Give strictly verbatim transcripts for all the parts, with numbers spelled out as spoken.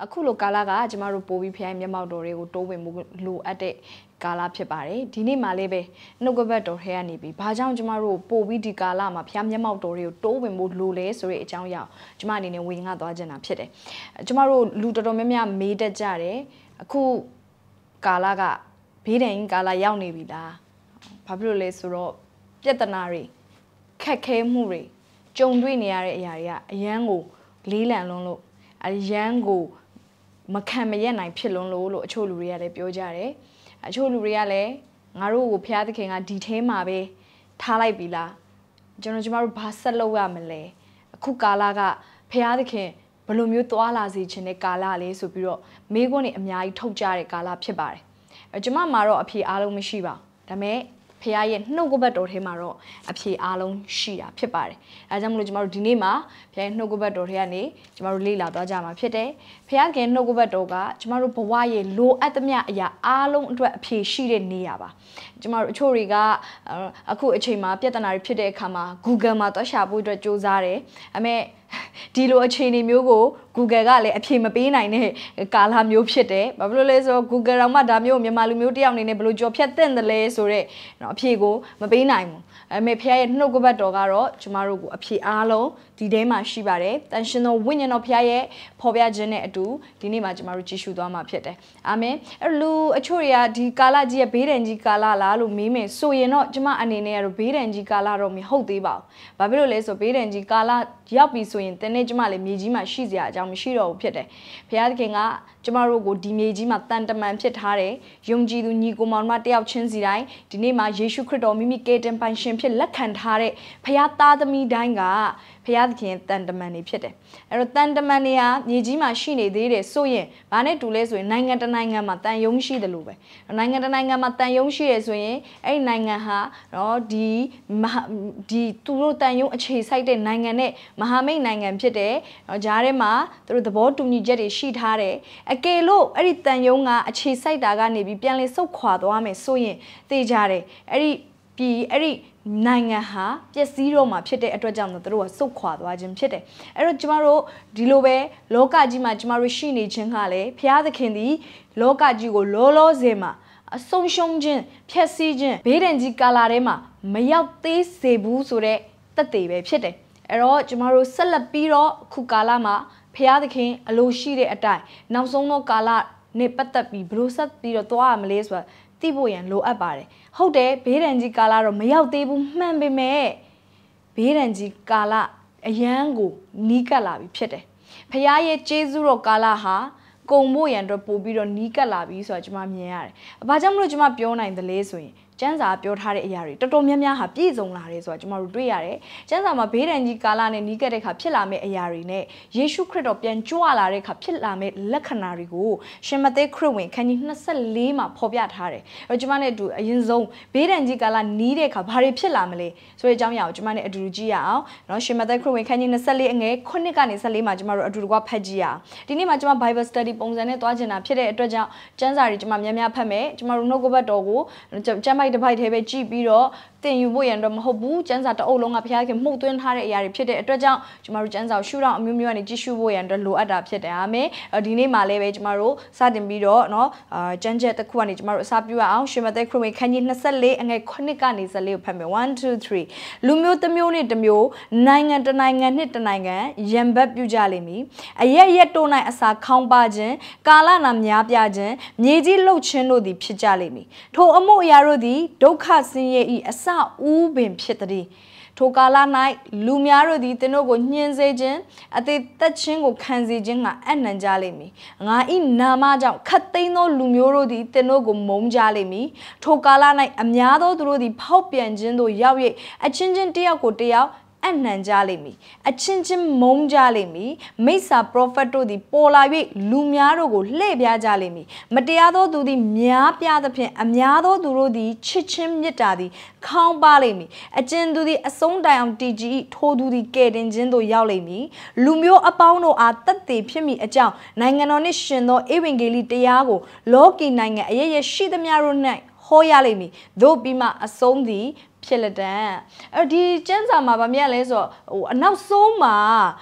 အခုလိုကာလကကျမတို့ပို့ပြီးဖျိုင်းမျက်မှောက်တော်တွေကိုတိုးဝင်မှုလိုအပ်တဲ့ကာလဖြစ်ပါတယ်ဒီနေ့မှလည်းပဲနှုတ်ကပတ်တော်ထဲကနေပြီးဘာကြောင့်ကျမတို့ပို့ပြီးဒီကာလမှာဖျားမျက်မှောက်တော်တွေကိုတိုးဝင်မှုလိုလဲဆိုတဲ့အကြောင်းအရာကျမအနေနဲ့ဝေငှသွားချင်တာဖြစ်တယ်ကျမတို့လူတော်တော်များများမေးတတ်ကြတယ်အခုကာလကဘေးဒဏ်ကာလရောက်နေပြီလားဘာဖြစ်လို့လဲဆိုတော့ပြဿနာတွေခက်ခဲမှုတွေကြုံတွေ့နေရတဲ့အရာတွေကအရန်ကိုလေးလံလွန်းလို့အရန်ကိုမခံမရက်နိုင်ဖြစ်လွန်းလို့လို့အချို့လူတွေကလည်းပြောကြတယ်အချို့လူတွေကလည်းငါတို့ကိုဖျားသခင်ကဒီထဲမှာပဲထားလိုက်ပြီလားကျွန်တော်ကျမတို့ဘာဆက်လုပ်ရမလဲအခုကာလကဖျားသခင်ဘယ်လိုမျိုးသွားလာစေခြင်းတဲ့ကာလလေးဆိုပြီးတော့မိခွန်းတွေအများကြီးထုတ်ကြတဲ့ကာလဖြစ်ပါတယ်အဲကျမမှာတော့အဖြေအားလုံးမရှိပါဘူးဒါပေမဲ့ဖခင်ရဲ့နှုတ်ကပတ်တော်ထဲမှာတော့အဖြေအားလုံးရှိတာဖြစ်ပါတယ်။အဲဒါကြောင့်မလို့ကျမတို့ဒီနေ့မှာဖခင်နှုတ်ကပတ်တော်ထဲကနေကျမတို့လေ့လာသွားကြမှာဖြစ်တယ်။ဖခင်နှုတ်ကပတ်တော်ကကျမတို့ဘဝရဲ့လိုအပ်သမျှအရာအားလုံးအတွက်အဖြေရှိတဲ့နေရာပါ။ကျမတို့အချို့တွေကအခုအချိန်မှာပြဿနာတွေဖြစ်တဲ့အခါမှာ Google မှာသွားရှာဖို့အတွက်စူးစမ်းတယ်။အမေဒီလိုအခြေအနေမျိုးကို Google ကလည်းအဖြေမပေးနိုင်တဲ့ကာလမျိုးဖြစ်တယ်။ဘာဖြစ်လို့လဲဆိုတော့ Google တော့မှဒါမျိုးမြန်မာလူမျိုးတယောက်အနေနဲ့ဘယ်လိုကြော်ဖြတ်သင့်တယ်လဲဆိုတော့အဖြေကိုမပေးနိုင်ဘူး။အဲမဲ့ဖခင်ရဲ့နှုတ်ကပတ်တော်ကတော့ကျမတို့ကိုအဖြေအားလုံးဒီထဲမှာရှိပါတယ်။တန်ရှင်သောဝိညာဉ်တော်ဖခင်ရဲ့ဖော်ပြခြင်းနဲ့အတူဒီနေ့မှာကျမတို့ကြည့်ရှုသွားမှာဖြစ်တယ်။အာမင်။အဲလူအချို့တွေကဒီကာလကြီးရဲ့ဘေးဒဏ်ကြီးကာလလားလို့မေးမယ်ဆိုရင်တော့ကျမအနေနဲ့ကတော့ဘေးဒဏ်ကြီးကာလတော့မဟုတ်သေးပါဘူး။ဘာဖြစ်လို့လဲဆိုဘေးဒဏ်ကြီးကာလရောက်ပြီဆိုရင်တနေ့ကျမလည်းမြေကြီးမှာရှိစရာအကြောင်းမရှိတော့ဘူးဖြစ်တယ်။ဘုရားသခင်ကကျမတို့ကိုဒီမြေကြီးမှာတန်တမန်ဖြစ်ထားတယ်။ယုံကြည်သူညီကိုမောင်မတယောက်ချင်းစီတိုင်းဒီနေ့မှာယေရှုခရစ်တော်မိမိကယ်တင်ပိုင်ရှင်ဖြစ်လက်ခံထားတဲ့ဘုရားသားသမီးတိုင်းကဘုရားသခင်တန်တမန်တွေဖြစ်တယ်။အဲ့တော့တန်တမန်တွေကမြေကြီးမှာရှိနေသေးတယ်ဆိုရင်ဘာနဲ့တူလဲဆိုရင်နိုင်ငံတစ်နိုင်ငံမှာတန်ယုံရှိတယ်လို့ပဲ။နိုင်ငံတစ်နိုင်ငံမှာတန်ယုံရှိရဆိုရင်အဲ့ဒီနိုင်ငံဟာနော်ဒီဒီသူတို့တန်ယုံအခြေစိုက်တဲ့နိုင်ငံနဲ့မဟာမိတ်နိုင်ငံဖြစ်တယ်။နော်ဂျားထဲမှာသူတို့သဘောတူညီချက်တွေရှိထားတယ်။အကယ်လို့အဲ့ဒီတန်ယုံကအခြေစိုက်တာကနေပြီးပြန်လည်ဆုတ်ခွာသွားမယ်ဆိုရင်သိကြတယ်။အဲ့ဒီပြီးအဲ့ဒီနိုင်ငံဟာပျက်စီးတော့မှာဖြစ်တဲ့အတွက်ကြောင့်တို့ကစုတ်ခွာသွားခြင်းဖြစ်တယ်အဲ့တော့ကျမတို့ဒီလိုပဲလောကကြီးမှာကျမတို့ရှိနေခြင်းကလည်းဘုရားသခင်သည်လောကကြီးကိုလောလောဆယ်မှာအဆုံးရှုံးခြင်းဖျက်ဆီးခြင်းဘေးဒဏ်ကြီးကာလထဲမှာမရောက်သေးစေဘူးဆိုတဲ့သက်သေပဲဖြစ်တယ်အဲ့တော့ကျမတို့ဆက်လက်ပြီးတော့အခုကာလမှာဘုရားသခင်အလိုရှိတဲ့အတိုင်းနောက်ဆုံးသောကာလနဲ့ပတ်သက်ပြီးဘယ်လိုဆက်ပြီးတော့သွားရမလဲဆိုတာသိဖို့ရန်လိုအပ်ပါတယ်ဟုတ်တယ်ဘေးဒဏ်ကြီးကာလတော့မရောက်သေးဘူးမှန်ပေမဲ့ဘေးဒဏ်ကြီးကာလအရန်ကိုနီးကပ်လာပြီဖြစ်တယ်ဖခင်ရဲ့ကျေးဇူးတော်ကာလဟာကုံဖို့ရန်တော့ပို့ပြီးတော့နီးကပ်လာပြီဆိုတာကျွန်မမြင်ရတယ်။ဘာကြောင့်မလို့ကျွန်မပြောနိုင်သလဲဆိုရင်ကျမ်းစာပြောထားတဲ့အရာတွေတော်တော်များများဟာပြည့်စုံလာတယ်ဆိုတာကျွန်တော်တို့တွေ့ရတယ်။ကျမ်းစာမှာဘေးဒဏ်ကြီးကာလနဲ့နီးကပ်တဲ့အခါဖြစ်လာမယ့်အရာတွေနဲ့ယေရှုခရစ်တော်ပြန်ကြွလာတဲ့အခါဖြစ်လာမယ့်လက္ခဏာတွေကိုရှင်မဿဲခရစ်ဝင်ခန်းကြီးနှစ်ဆယ့်လေးမှာဖော်ပြထားတယ်။အဲကျွန်မနဲ့အတူအရင်ဆုံးဘေးဒဏ်ကြီးကာလနီးတဲ့အခါဘာတွေဖြစ်လာမလဲဆိုတဲ့အကြောင်းအရာကိုကျွန်မနဲ့အတူတူကြည့်ရအောင်။နော်ရှင်မဿဲခရစ်ဝင်ခန်းကြီးနှစ်ဆယ့်လေးအငယ်ခုနှစ်ကနေဆယ့်လေးမှာကျွန်မတို့အတူတကွဖတ်ကြည့်ရအောင်။ဒီနေ့မှာကျွန်မ Bible Study ပုံစံနဲ့သွားချင်တာဖြစ်တဲ့အတွက်ကြောင့်ကျမ်းစာတွေကျွန်မများများဖတ်မယ်။ကျွန်မတို့နှုတ်ကပတ်တော်ကိုကျမ်းပိုက်တစ်ပိုက်ထဲပဲကြည့်ပြီးတော့တင်ယူဖို့ရန်တော့မဟုတ်ဘူးကျမ်းစာတအုပ်လုံးကဘုရားခင်မှုတ်သွင်းထားတဲ့အရာတွေဖြစ်တဲ့အတွက်ကြောင့်ကျမတို့ကျမ်းစာရှုထောင့်အမျိုးမျိုးကနေကြည့်ရှုဖို့ရန်တော့လိုအပ်တာဖြစ်တယ်အာမင်ဒီနေ့မှာလည်းပဲကျမတို့စတင်ပြီးတော့เนาะအာကျမ်းချက်တစ်ခုကနေကျမတို့အစပြုရအောင်ရှင်မဿဲခရစ်ဝင်ခန်းကြီးနှစ်ဆယ့်လေးအငယ်ခုနှစ်ကနေဆယ့်လေးကိုဖတ်မယ်one two threeလူမျိုးတစ်မျိုးနဲ့တစ်မျိုးနိုင်ငံတစ်နိုင်ငံနဲ့တစ်နိုင်ငံရံဘက်ပြုကြလိမ့်မည်အရက်ရက်တိုး၌အစာခေါင်းပါခြင်းကာလနာများပြားခြင်းမြေကြီးလှုပ်ခြင်းတို့သည်ဖြစ်ကြလိမ့်မည်ထိုအမှုအရာတို့သည်ဒုက္ခဆင်းရဲ၏အစဦးပင်ဖြစ်သည်ထိုကာလ၌လူများတို့သည်သင်တို့ကိုညှင်းစေခြင်းအသေးသက်ခြင်းကိုခံစေခြင်းကအနံ့ကြလိမ့်မည်ငါ၏နာမကြောင့်ခတ်သိမ်းသောလူမျိုးတို့သည်သင်တို့ကိုမုန်းကြလိမ့်မည်ထိုကာလ၌အများသောသူတို့သည်ဖောက်ပြန်ခြင်းသို့ရောက်၍အချင်းချင်းတယောက်ကိုတယောက်အနှံကြလိမ့်မည်အချင်းချင်းမုန်းကြလိမ့်မည်မိစ္ဆာပရောဖက်တို့သည်ပေါ်လာ၍လူများတို့ကိုလှည့်ပြားကြလိမ့်မည်မတရားသောသူသည်များပြားသဖြင့်အများသောသူတို့သည်ချစ်ချင်းမေတ္တာသည်ခေါင်းပါလိမ့်မည်အကျဉ်သူသည်အဆုံးတိုင်အောင်တည်ကြည်ထိုသူသည်ကယ်တင်ခြင်းသို့ရောက်လိမ့်မည်လူမျိုးအပေါင်းတို့အားတတ်သိဖြစ်မိအကြောင်းနိုင်ငံတော်နှင့်ရှင်သောဧဝံဂေလိတရားကိုလောကီနိုင်ငံအရရရှိသမျှတို့၌ဟောရလိမ့်မည်သို့ပြီးမှအဆုံးသည်ဖြစ်လက်တန်အဲ့ဒီကျမ်းစာမှာဗာမြတ်လဲဆိုဟိုအနောက်ဆုံးမှာ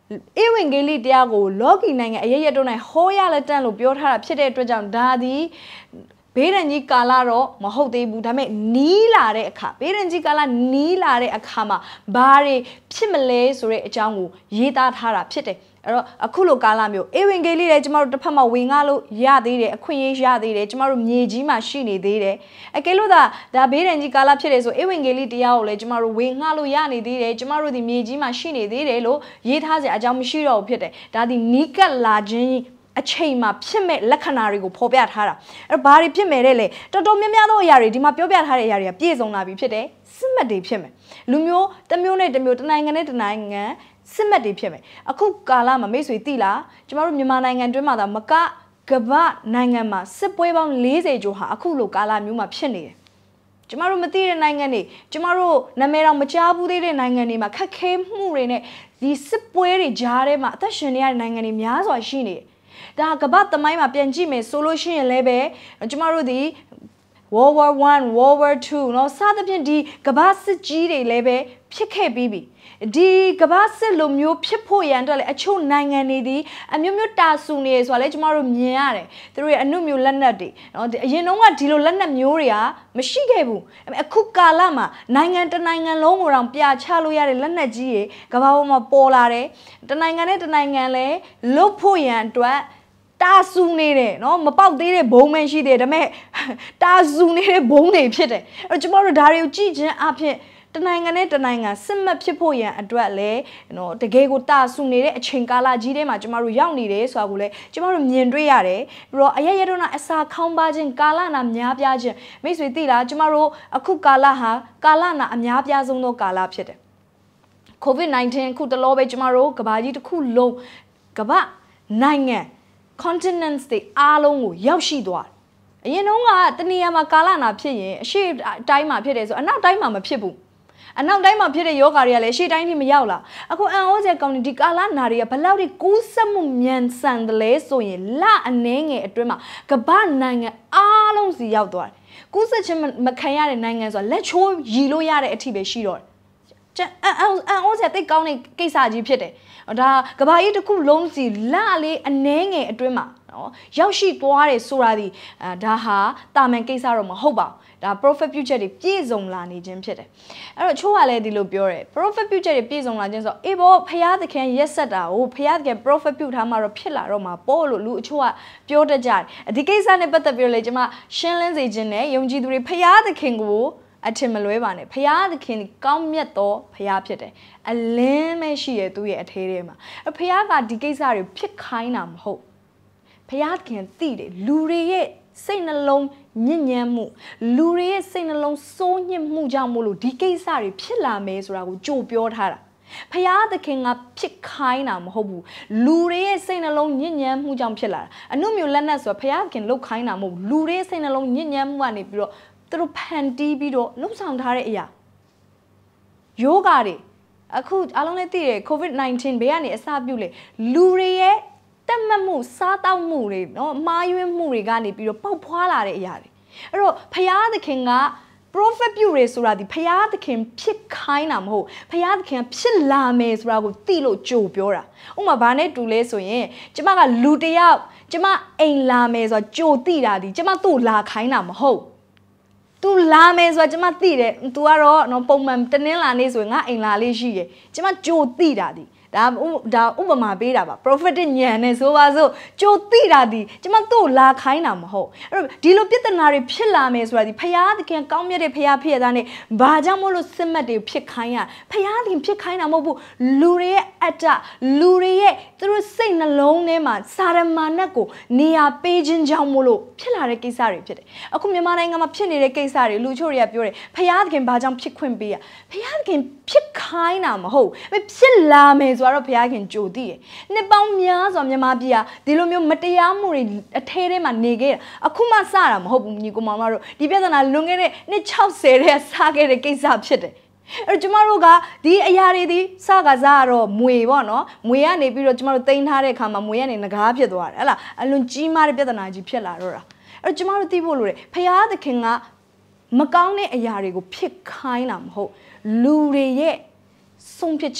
ဧဝံဂေလိတရားကိုလောကီနိုင်ငံအရရတို့၌ဟောရလက်တန့်လို့ပြောထားတာဖြစ်တဲ့အတွက်ကြောင့်ဒါသည်ဘေးရန်ကြီးကာလတော့မဟုတ်သေးဘူးဒါပေမဲ့နီးလာတဲ့အခါဘေးရန်ကြီးကာလနီးလာတဲ့အခါမှာဘာတွေဖြစ်မလဲဆိုတဲ့အကြောင်းကိုရေးသားထားတာဖြစ်တယ်အဲ့တော့အခုလိုကာလမျိုးဧဝံဂေလိလည်းကျမတို့တစ်ဖက်မှာဝင်ငါလို့ရသေးတယ်အခွင့်အရေးရသေးတယ်ကျမတို့မြေကြီးမှာရှိနေသေးတယ်အကယ်လို့သာဒါဘေးရန်ကြီးကာလဖြစ်တယ်ဆိုဧဝံဂေလိတရားကိုလည်းကျမတို့ဝင်ငါလို့ရနေသေးတယ်ကျမတို့ဒီမြေကြီးမှာရှိနေသေးတယ်လို့ရေးထားစရာအကြောင်းမရှိတော့ဘူးဖြစ်တယ်ဒါဒီနီးကပ်လာခြင်းအချိန်မှာဖြစ်မဲ့လက္ခဏာတွေကိုဖော်ပြထားတာအဲ့ဘာတွေဖြစ်မဲ့တဲ့လေတော်တော်များများသောအရာတွေဒီမှာပြောပြထားတဲ့အရာတွေကပြည့်စုံလာပြီဖြစ်တယ်စစ်မှတ်တွေဖြစ်မယ်လူမျိုးတစ်မျိုးနဲ့တစ်မျိုးတစ်နိုင်ငံနဲ့တစ်နိုင်ငံစစ်မှတ်တွေဖြစ်မယ်အခုကာလမှာမိတ်ဆွေသိလားကျမတို့မြန်မာနိုင်ငံတွင်းမှာသာမကကမ္ဘာနိုင်ငံမှာစစ်ပွဲပေါင်း၄၀ကျော်ဟာအခုလိုကာလမျိုးမှာဖြစ်နေတယ်ကျမတို့မသိတဲ့နိုင်ငံတွေကျမတို့နာမည်တော်မကြားဘူးသေးတဲ့နိုင်ငံတွေမှာခက်ခဲမှုတွေနဲ့ဒီစစ်ပွဲတွေကြားထဲမှာအသက်ရှင်နေရတဲ့နိုင်ငံတွေများစွာရှိနေတယ်ဒါကမ္ဘာသမိုင်းမှာပြန်ကြည့်မယ်ဆိုလို့ရှိရင်လည်းပဲကျမတို့ဒီ World War One World War Two เนาะစသဖြင့်ဒီကမ္ဘာစစ်ကြီးတွေလည်းပဲဖြစ်ခဲ့ပြီးပြီဒီကမ္ဘာစစ်လိုမျိုးဖြစ်ဖို့ရန်အတွက်လည်းအချို့နိုင်ငံတွေဒီအမျိုးမျိုးတာဆူနေဆိုတာလည်းကျမတို့မြင်ရတယ်သူတို့ရဲ့အနုမျိုးလက်နက်တွေเนาะအရင်တုန်းကဒီလိုလက်နက်မျိုးတွေကမရှိခဲ့ဘူးအခုကာလမှာနိုင်ငံတနိုင်ငံလုံးကိုတောင်ပြချလို့ရတဲ့လက်နက်ကြီးတွေကမ္ဘာပေါ်မှာပေါ်လာတယ်တနိုင်ငံနဲ့တနိုင်ငံလည်းလွတ်ဖို့ရန်အတွက်တာဆူနေတယ်เนาะမပေါက်သေးတဲ့ဘုံမရှိသေးတယ်ဒါပေမဲ့တာဆူနေတဲ့ဘုံတွေဖြစ်တယ်အဲ့တော့ကျမတို့ဒါတွေကိုကြည့်ချင်းအဖြစ်တနိုင်ငံနဲ့တနိုင်ငံစစ်မှတ်ဖြစ်ဖို့ရန်အတွက်လည်းနော်တကယ်ကိုတာဆူနေတဲ့အချိန်ကာလကြီးထဲမှာကျမတို့ရောက်နေတယ်ဆိုတာကိုလည်းကျမတို့မြင်တွေ့ရတယ်ပြီးတော့အရရတော့အစာခေါင်းပါခြင်းကာလနာများပြားခြင်းမိတ်ဆွေသိလားကျမတို့အခုကာလဟာကာလနာအများပြားဆုံးသောကာလဖြစ်တယ် COVID nineteen အခုတလောပဲကျမတို့ကမ္ဘာကြီးတစ်ခုလုံးကမ္ဘာနိုင်ငံ continents တွေအားလုံးကိုရောက်ရှိသွားအရင်တုန်းကတနေရာမှာကာလနာဖြစ်ရင်အရှိတိုင်းမှာဖြစ်တယ်ဆိုအနောက်တိုင်းမှာမဖြစ်ဘူးအနောက်တိုင်းမှာဖြစ်တဲ့ယောဂါတွေကလည်းရှေ့တိုင်းထိမရောက်လာအခုအန်အိုးကျကောင်းဒီကာလနာတွေကဘလောက်ထိကူးစက်မှုမြန်ဆန်တယ်လဲဆိုရင်လအနှဲငယ်အတွင်းမှာကမ္ဘာနိုင်ငံအားလုံးစီရောက်သွားတယ်ကူးစက်ခြင်းမခံရတဲ့နိုင်ငံဆိုတာလက်ချိုးရီလို့ရတဲ့အထိပဲရှိတော့တယ်အန်အန်အိုးကျတိတ်ကောင်းတဲ့ကိစ္စကြီးဖြစ်တယ်ဒါကမ္ဘာကြီးတစ်ခုလုံးစီလလေးအနှဲငယ်အတွင်းမှာနော်ရောက်ရှိသွားတယ်ဆိုတာဒီဒါဟာတာမန်ကိစ္စတော့မဟုတ်ပါဘူးဒါ prophet ပြုချက်တွေပြည့်စုံလာနေခြင်းဖြစ်တယ်အဲ့တော့ချိုးကလည်းဒီလိုပြောတယ် prophet ပြုချက်တွေပြည့်စုံလာခြင်းဆိုအေးဘောဖျားသခင်ရက်ဆက်တာကိုဖျားသခင် prophet ပြုထားမှတော့ဖြစ်လာတော့မှာပေါ့လို့လူအချို့ကပြောတတ်ကြတယ်ဒီကိစ္စနဲ့ပတ်သက်ပြီးတော့လေကျွန်မရှင်းလင်းစေခြင်းနဲ့ယုံကြည်သူတွေဖျားသခင်ကိုအထင်မလွဲပါနဲ့ဖျားသခင်ကောင်းမြတ်သောဖျားဖြစ်တယ်အလင်းပဲရှိရဲ့သူ့ရဲ့အထဲထဲမှာဖျားကဒီကိစ္စတွေဖြစ်ခိုင်းတာမဟုတ်ဖျားသခင်သိတယ်လူတွေရဲ့စိတ်နှလုံးညဉ့်ညမ်းမှုလူတွေရဲ့စိတ်နှလုံးစိုးညစ်မှုကြောင့်မို့လို့ဒီကိစ္စတွေဖြစ်လာမယ်ဆိုတာကိုကြိုပြောထားတာဖျားသခင်ကဖြစ်ခိုင်းတာမဟုတ်ဘူးလူတွေရဲ့စိတ်နှလုံးညဉ့်ညမ်းမှုကြောင့်ဖြစ်လာတာအနုမျိုးလက်နက်ဆိုတာဖျားသခင်လှုပ်ခိုင်းတာမဟုတ်ဘူးလူတွေရဲ့စိတ်နှလုံးညဉ့်ညမ်းမှုကနေပြီးတော့သူတို့ဖန်တီးပြီးတော့လှုပ်ဆောင်ထားတဲ့အရာယောဂါတွေအခုအားလုံးလည်းသိတယ် COVID nineteen ဘေးကနေအစပြုလေလူတွေရဲ့တက်မှတ်မှုစားတောက်မှုတွေเนาะမှားယွင်းမှုတွေကနေပြီးတော့ပေါက်ဖွာလာတဲ့အရာတွေအဲ့တော့ဖျားသခင်က prophet ပြုရဲဆိုတာဒီဖျားသခင်ဖြစ်ခိုင်းတာမဟုတ်ဖျားသခင်ဖြစ်လာမယ်ဆိုတာကိုသိလို့ကြိုပြောတာဥပမာဘာနဲ့တူလဲဆိုရင်ကျမကလူတယောက်ကျမအိမ်လာမယ်ဆိုတာကြိုသိတာဒီကျမသူ့လာခိုင်းတာမဟုတ်သူလာမယ်ဆိုတာကျမသိတယ်သူကတော့နော်ပုံမှန်တနင်္လာနေ့ဆိုရင်ငါအိမ်လာလေးရှိရယ်ကျမကြိုသိတာဒီဒါဒါဥပမာပေးတာပါ prophetic ဉာဏ်နဲ့ဆိုပါစို့ကြိုသိတာဒီကျမတို့လာခိုင်းတာမဟုတ်အဲ့တော့ဒီလိုပြဿနာတွေဖြစ်လာမယ်ဆိုတာဒီဖျားသခင်ကောင်းမြတ်တဲ့ဖျားဖြစ်ရတာနဲ့ဘာကြောင့်မို့လို့စစ်မှတ်တွေဖြစ်ခိုင်းရဖျားသခင်ဖြစ်ခိုင်းတာမဟုတ်ဘူးလူတွေရဲ့အတ္တလူတွေရဲ့သူတို့စိတ်နှလုံးထဲမှာစာရမဏတ်ကိုနေရာပေးခြင်းကြောင့်မို့လို့ဖြစ်လာတဲ့ကိစ္စတွေဖြစ်တယ်အခုမြန်မာနိုင်ငံမှာဖြစ်နေတဲ့ကိစ္စတွေလူချို့တွေကပြောတယ်ဖျားသခင်ဘာကြောင့်ဖြစ်ခွင့်ပေးရဖျားသခင်ဖြစ်ခိုင်းတာမဟုတ်ဖြစ်လာမယ်ဆိုတော့ဘုရားခင်ကြိုသိတယ်။နှစ်ပေါင်းများစွာမြန်မာပြည်ဟာဒီလိုမျိုးမတရားမှုတွေအထဲထဲမှာနေခဲ့တာအခုမှစတာမဟုတ်ဘူးညီကောင်မတို့ဒီပြဿနာလွန်ခဲ့တဲ့နှစ်၆၀တဲ့စခဲ့တဲ့ကိစ္စဖြစ်တယ်။အဲ့တော့ကျမတို့ကဒီအရာတွေဒီစကစားကတော့မွေပေါ့နော်။မွေကနေပြီးတော့ကျမတို့တင်ထားတဲ့အခါမှာမွေကနေငကားဖြစ်သွားတယ်ဟဲ့လားအလွန်ကြီးမားတဲ့ပြဿနာကြီးဖြစ်လာတော့တာ။အဲ့တော့ကျမတို့သိဖို့လိုတယ်ဘုရားသခင်ကမကောင်းတဲ့အရာတွေကိုဖြစ်ခိုင်းတာမဟုတ်လူတွေရဲ့ဆုံးဖြတ်ချက်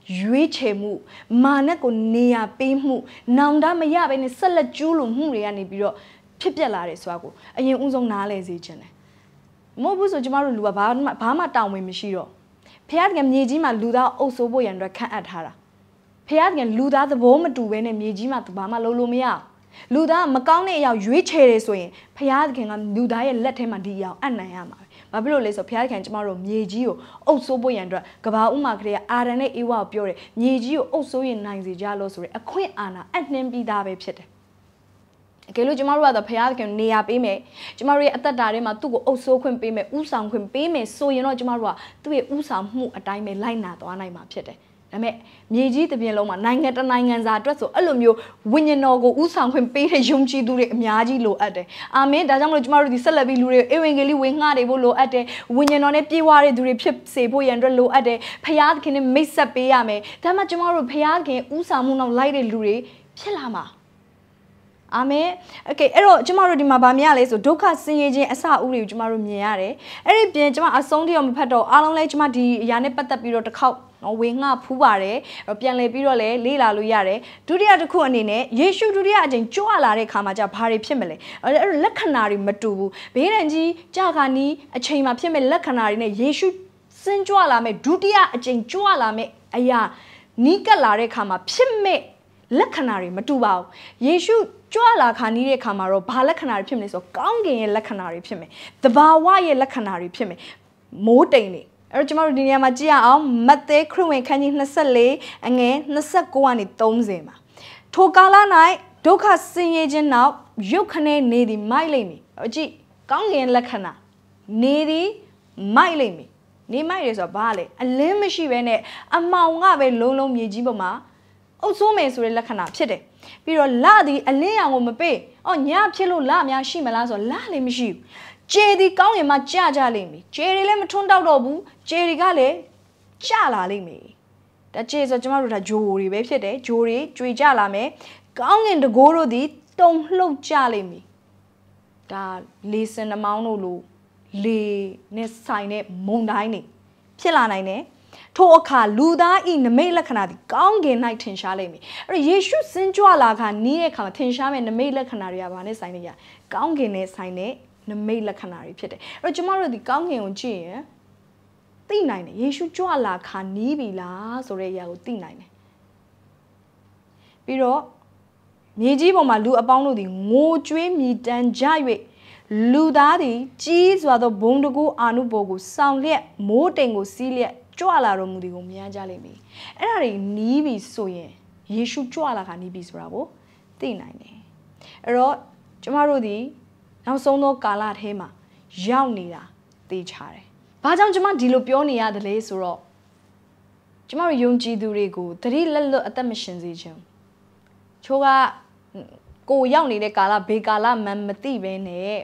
ရွေးချယ်မှုမာနကိုနေရာပေးမှုနောင်တမရဘဲနဲ့ဆက်လက်ကျူးလွန်မှုတွေကနေပြီးတော့ဖြစ်ပျက်လာတယ်ဆိုတာကိုအရင်ဦးဆုံးနားလည်စေချင်တယ်မဟုတ်ဘူးဆိုကျမတို့လူကဘာမှဘာမှတောင်းဝင်မရှိတော့ဖះတကယ်မြေကြီးမှာလူသားအုပ်စိုးဖို့ရန်အတွက်ခန့်အပ်ထားတာဖះတကယ်လူသားသဘောမတူဘဲနဲ့မြေကြီးမှာဘာမှလုပ်လို့မရလူသားမကောင်းတဲ့အရာရွေးချယ်တယ်ဆိုရင်ဖះတကယ်ကလူသားရဲ့လက်ထဲမှာဒီအရာအပ်နိုင်ရမှာဘာဖြစ်လို့လဲဆိုဖះတကယ်ကျမတို့မြေကြီးကိုအုပ်စိုးဖို့ရန်အတွက်ကဘာဥမာကလေးအာရန်နဲ့အေဝါကိုပြောတယ်မြေကြီးကိုအုပ်စိုးရင်နိုင်စေကြလို့ဆိုရယ်အခွင့်အာဏာအနှင်းပြီးသားပဲဖြစ်တယ်အကယ်လို့ကျမတို့ကတော့ဖះတကယ်နေရာပေးမယ်ကျမတို့ရဲ့အသက်တာထဲမှာသူ့ကိုအုပ်စိုးခွင့်ပေးမယ်ဥဆောင်ခွင့်ပေးမယ်ဆိုရင်တော့ကျမတို့ကသူ့ရဲ့ဥဆောင်မှုအတိုင်းပဲလိုက်နာသွားနိုင်မှာဖြစ်တယ်ဒါပေမဲ့မြေကြီးတစ်ပြင်လုံးမှာနိုင်ငံတနိုင်ငံစာအတွက်ဆိုအဲ့လိုမျိုးဝိညာဉ်တော်ကိုဥဆောင်ခွင့်ပေးတဲ့ယုံကြည်သူတွေအများကြီးလိုအပ်တယ်အာမင်ဒါကြောင့်မလို့ကျမတို့ဒီဆက်လက်ပြီးလူတွေအေဝံဂေလိဝင်ငှတွေဖို့လိုအပ်တယ်ဝိညာဉ်တော်နဲ့ပြေဝတဲ့သူတွေဖြစ်စေဖို့ရန်အတွက်လိုအပ်တယ်ဖခင်သခင်နဲ့မိတ်ဆက်ပေးရမယ်ဒါမှကျမတို့ဖခင်သခင်ဥဆောင်မှုနောက်လိုက်တဲ့လူတွေဖြစ်လာမှာအာမင်โอเคအဲ့တော့ကျမတို့ဒီမှာဗာမြရလဲဆိုဒုက္ခဆင်းရဲခြင်းအစအဦးတွေကိုကျမတို့မြင်ရတယ်အဲ့ဒီပြင်ကျမအဆုံးထိတော့မဖတ်တော့အားလုံးလဲကျမဒီအရာနဲ့ပတ်သက်ပြီးတော့တစ်ခေါက်ဝေငှဖူးပါတယ်ပြန်လည်ပြီးတော့လဲလေးလာလို့ရတယ်ဒုတိယတစ်ခုအနေနဲ့ယေရှုဒုတိယအကြိမ်ကြွလာတဲ့ခါမှာじゃဘာတွေဖြစ်မလဲအဲ့တော့လက္ခဏာတွေမတူဘူးဘေးဒဏ်ကြီးကြာခါနီးအချိန်မှာဖြစ်မဲ့လက္ခဏာတွေနဲ့ယေရှုစင်ကြွလာမဲ့ဒုတိယအကြိမ်ကြွလာမဲ့အရာနီးကပ်လာတဲ့ခါမှာဖြစ်မဲ့လက္ခဏာတွေမတူပါဘူးယေရှုကြွလာခါနီးတဲ့ခါမှာတော့ဘာလက္ခဏာတွေဖြစ်မလဲဆိုတော့ကောင်းကင်ရဲ့လက္ခဏာတွေဖြစ်မယ်တဘာဝရဲ့လက္ခဏာတွေဖြစ်မယ်မိုးတိမ်တွေအဲ့တော့ကျမတို့ဒီနေရာမှာကြည့်ရအောင်မဿဲခရစ်ဝင်ခန်းကြီး၂၄အငယ်၂၉ကနေ၃၀မှာထိုကာလ၌ဒုက္ခဆင်းရဲခြင်းနောက်ရုတ်ခနဲနေသည်မိုက်လိမ့်မည်အကြည့်ကောင်းကင်လက္ခဏာနေသည်မိုက်လိမ့်မည်နေမိုက်ရဆိုတော့ဘာလဲအလင်းမရှိဘဲနဲ့အမှောင်ကပဲလုံးလုံးမြေကြီးပေါ်မှာအုပ်ဆိုးမယ်ဆိုတဲ့လက္ခဏာဖြစ်တယ်ပြီးတော့လသည်အလင်းရောင်ကိုမပေးအော်ညဖြစ်လို့လများရှိမလားဆိုတော့လလည်းမရှိဘူးကျေဒီကောင်းရင်မှကြကြလိမ့်မယ်ကျေတွေလည်းမထွန်းတောက်တော့ဘူးကျေတွေကလည်းကြလာလိမ့်မယ်ဒါကျေဆိုကျမတို့ဒါဂျိုတွေပဲဖြစ်တယ်ဂျိုတွေကြွေကြလာမယ်ကောင်းကင်တကိုးတို့သည်တုံလှုပ်ကြလိမ့်မယ်ဒါလေစင်နှမောင်းတို့လိုလေနဲ့ဆိုင်တဲ့မုန်တိုင်းတွေဖြစ်လာနိုင်တယ်ထိုအခါလူသားဤနမိတ်လက္ခဏာသည်ကောင်းကင်၌ထင်ရှားလိမ့်မည်အဲ့တော့ယေရှုစင်ကြွလာခါနီးတဲ့အခါမှာထင်ရှားမဲ့နမိတ်လက္ခဏာတွေကဘာနဲ့ဆိုင်နေကြကောင်းကင်နဲ့ဆိုင်တဲ့နမိတ်လက္ခဏာတွေဖြစ်တယ်အဲ့တော့ကျမတို့ဒီကောင်းကင်ကိုကြည့်ရင်သိနိုင်တယ်ယေရှုကြွလာခါနီးပြီလားဆိုတဲ့အရာကိုသိနိုင်တယ်ပြီးတော့မြေကြီးပေါ်မှာလူအပေါင်းတို့သည်ငိုကြွေးမြည်တမ်းကြ၍လူသားသည်ကြီးစွာသောဘုံတကူအာနုဘော်ကိုစောင့်လျက်မိုးတိမ်ကိုစီးလျက်ကြွလာတော်မူသည်ကိုမြင်ကြလိမ့်မယ်အဲ့ဒါတွေနီးပြီဆိုရင်ယေရှုကြွလာခါနီးပြီဆိုတာကိုသိနိုင်တယ်အဲ့တော့ကျမတို့ဒီနောက်ဆုံးသောကာလထဲမှာရောက်နေတာသိချတယ်ဘာကြောင့်ကျမဒီလိုပြောနေရတယ်လဲဆိုတော့ကျမတို့ယုံကြည်သူတွေကိုတတိလက်လွတ်အသက်မရှင်စေချင်ချိုးကကိုရောက်နေတဲ့ကာလဘေကာလမှန်မသိဘဲနဲ့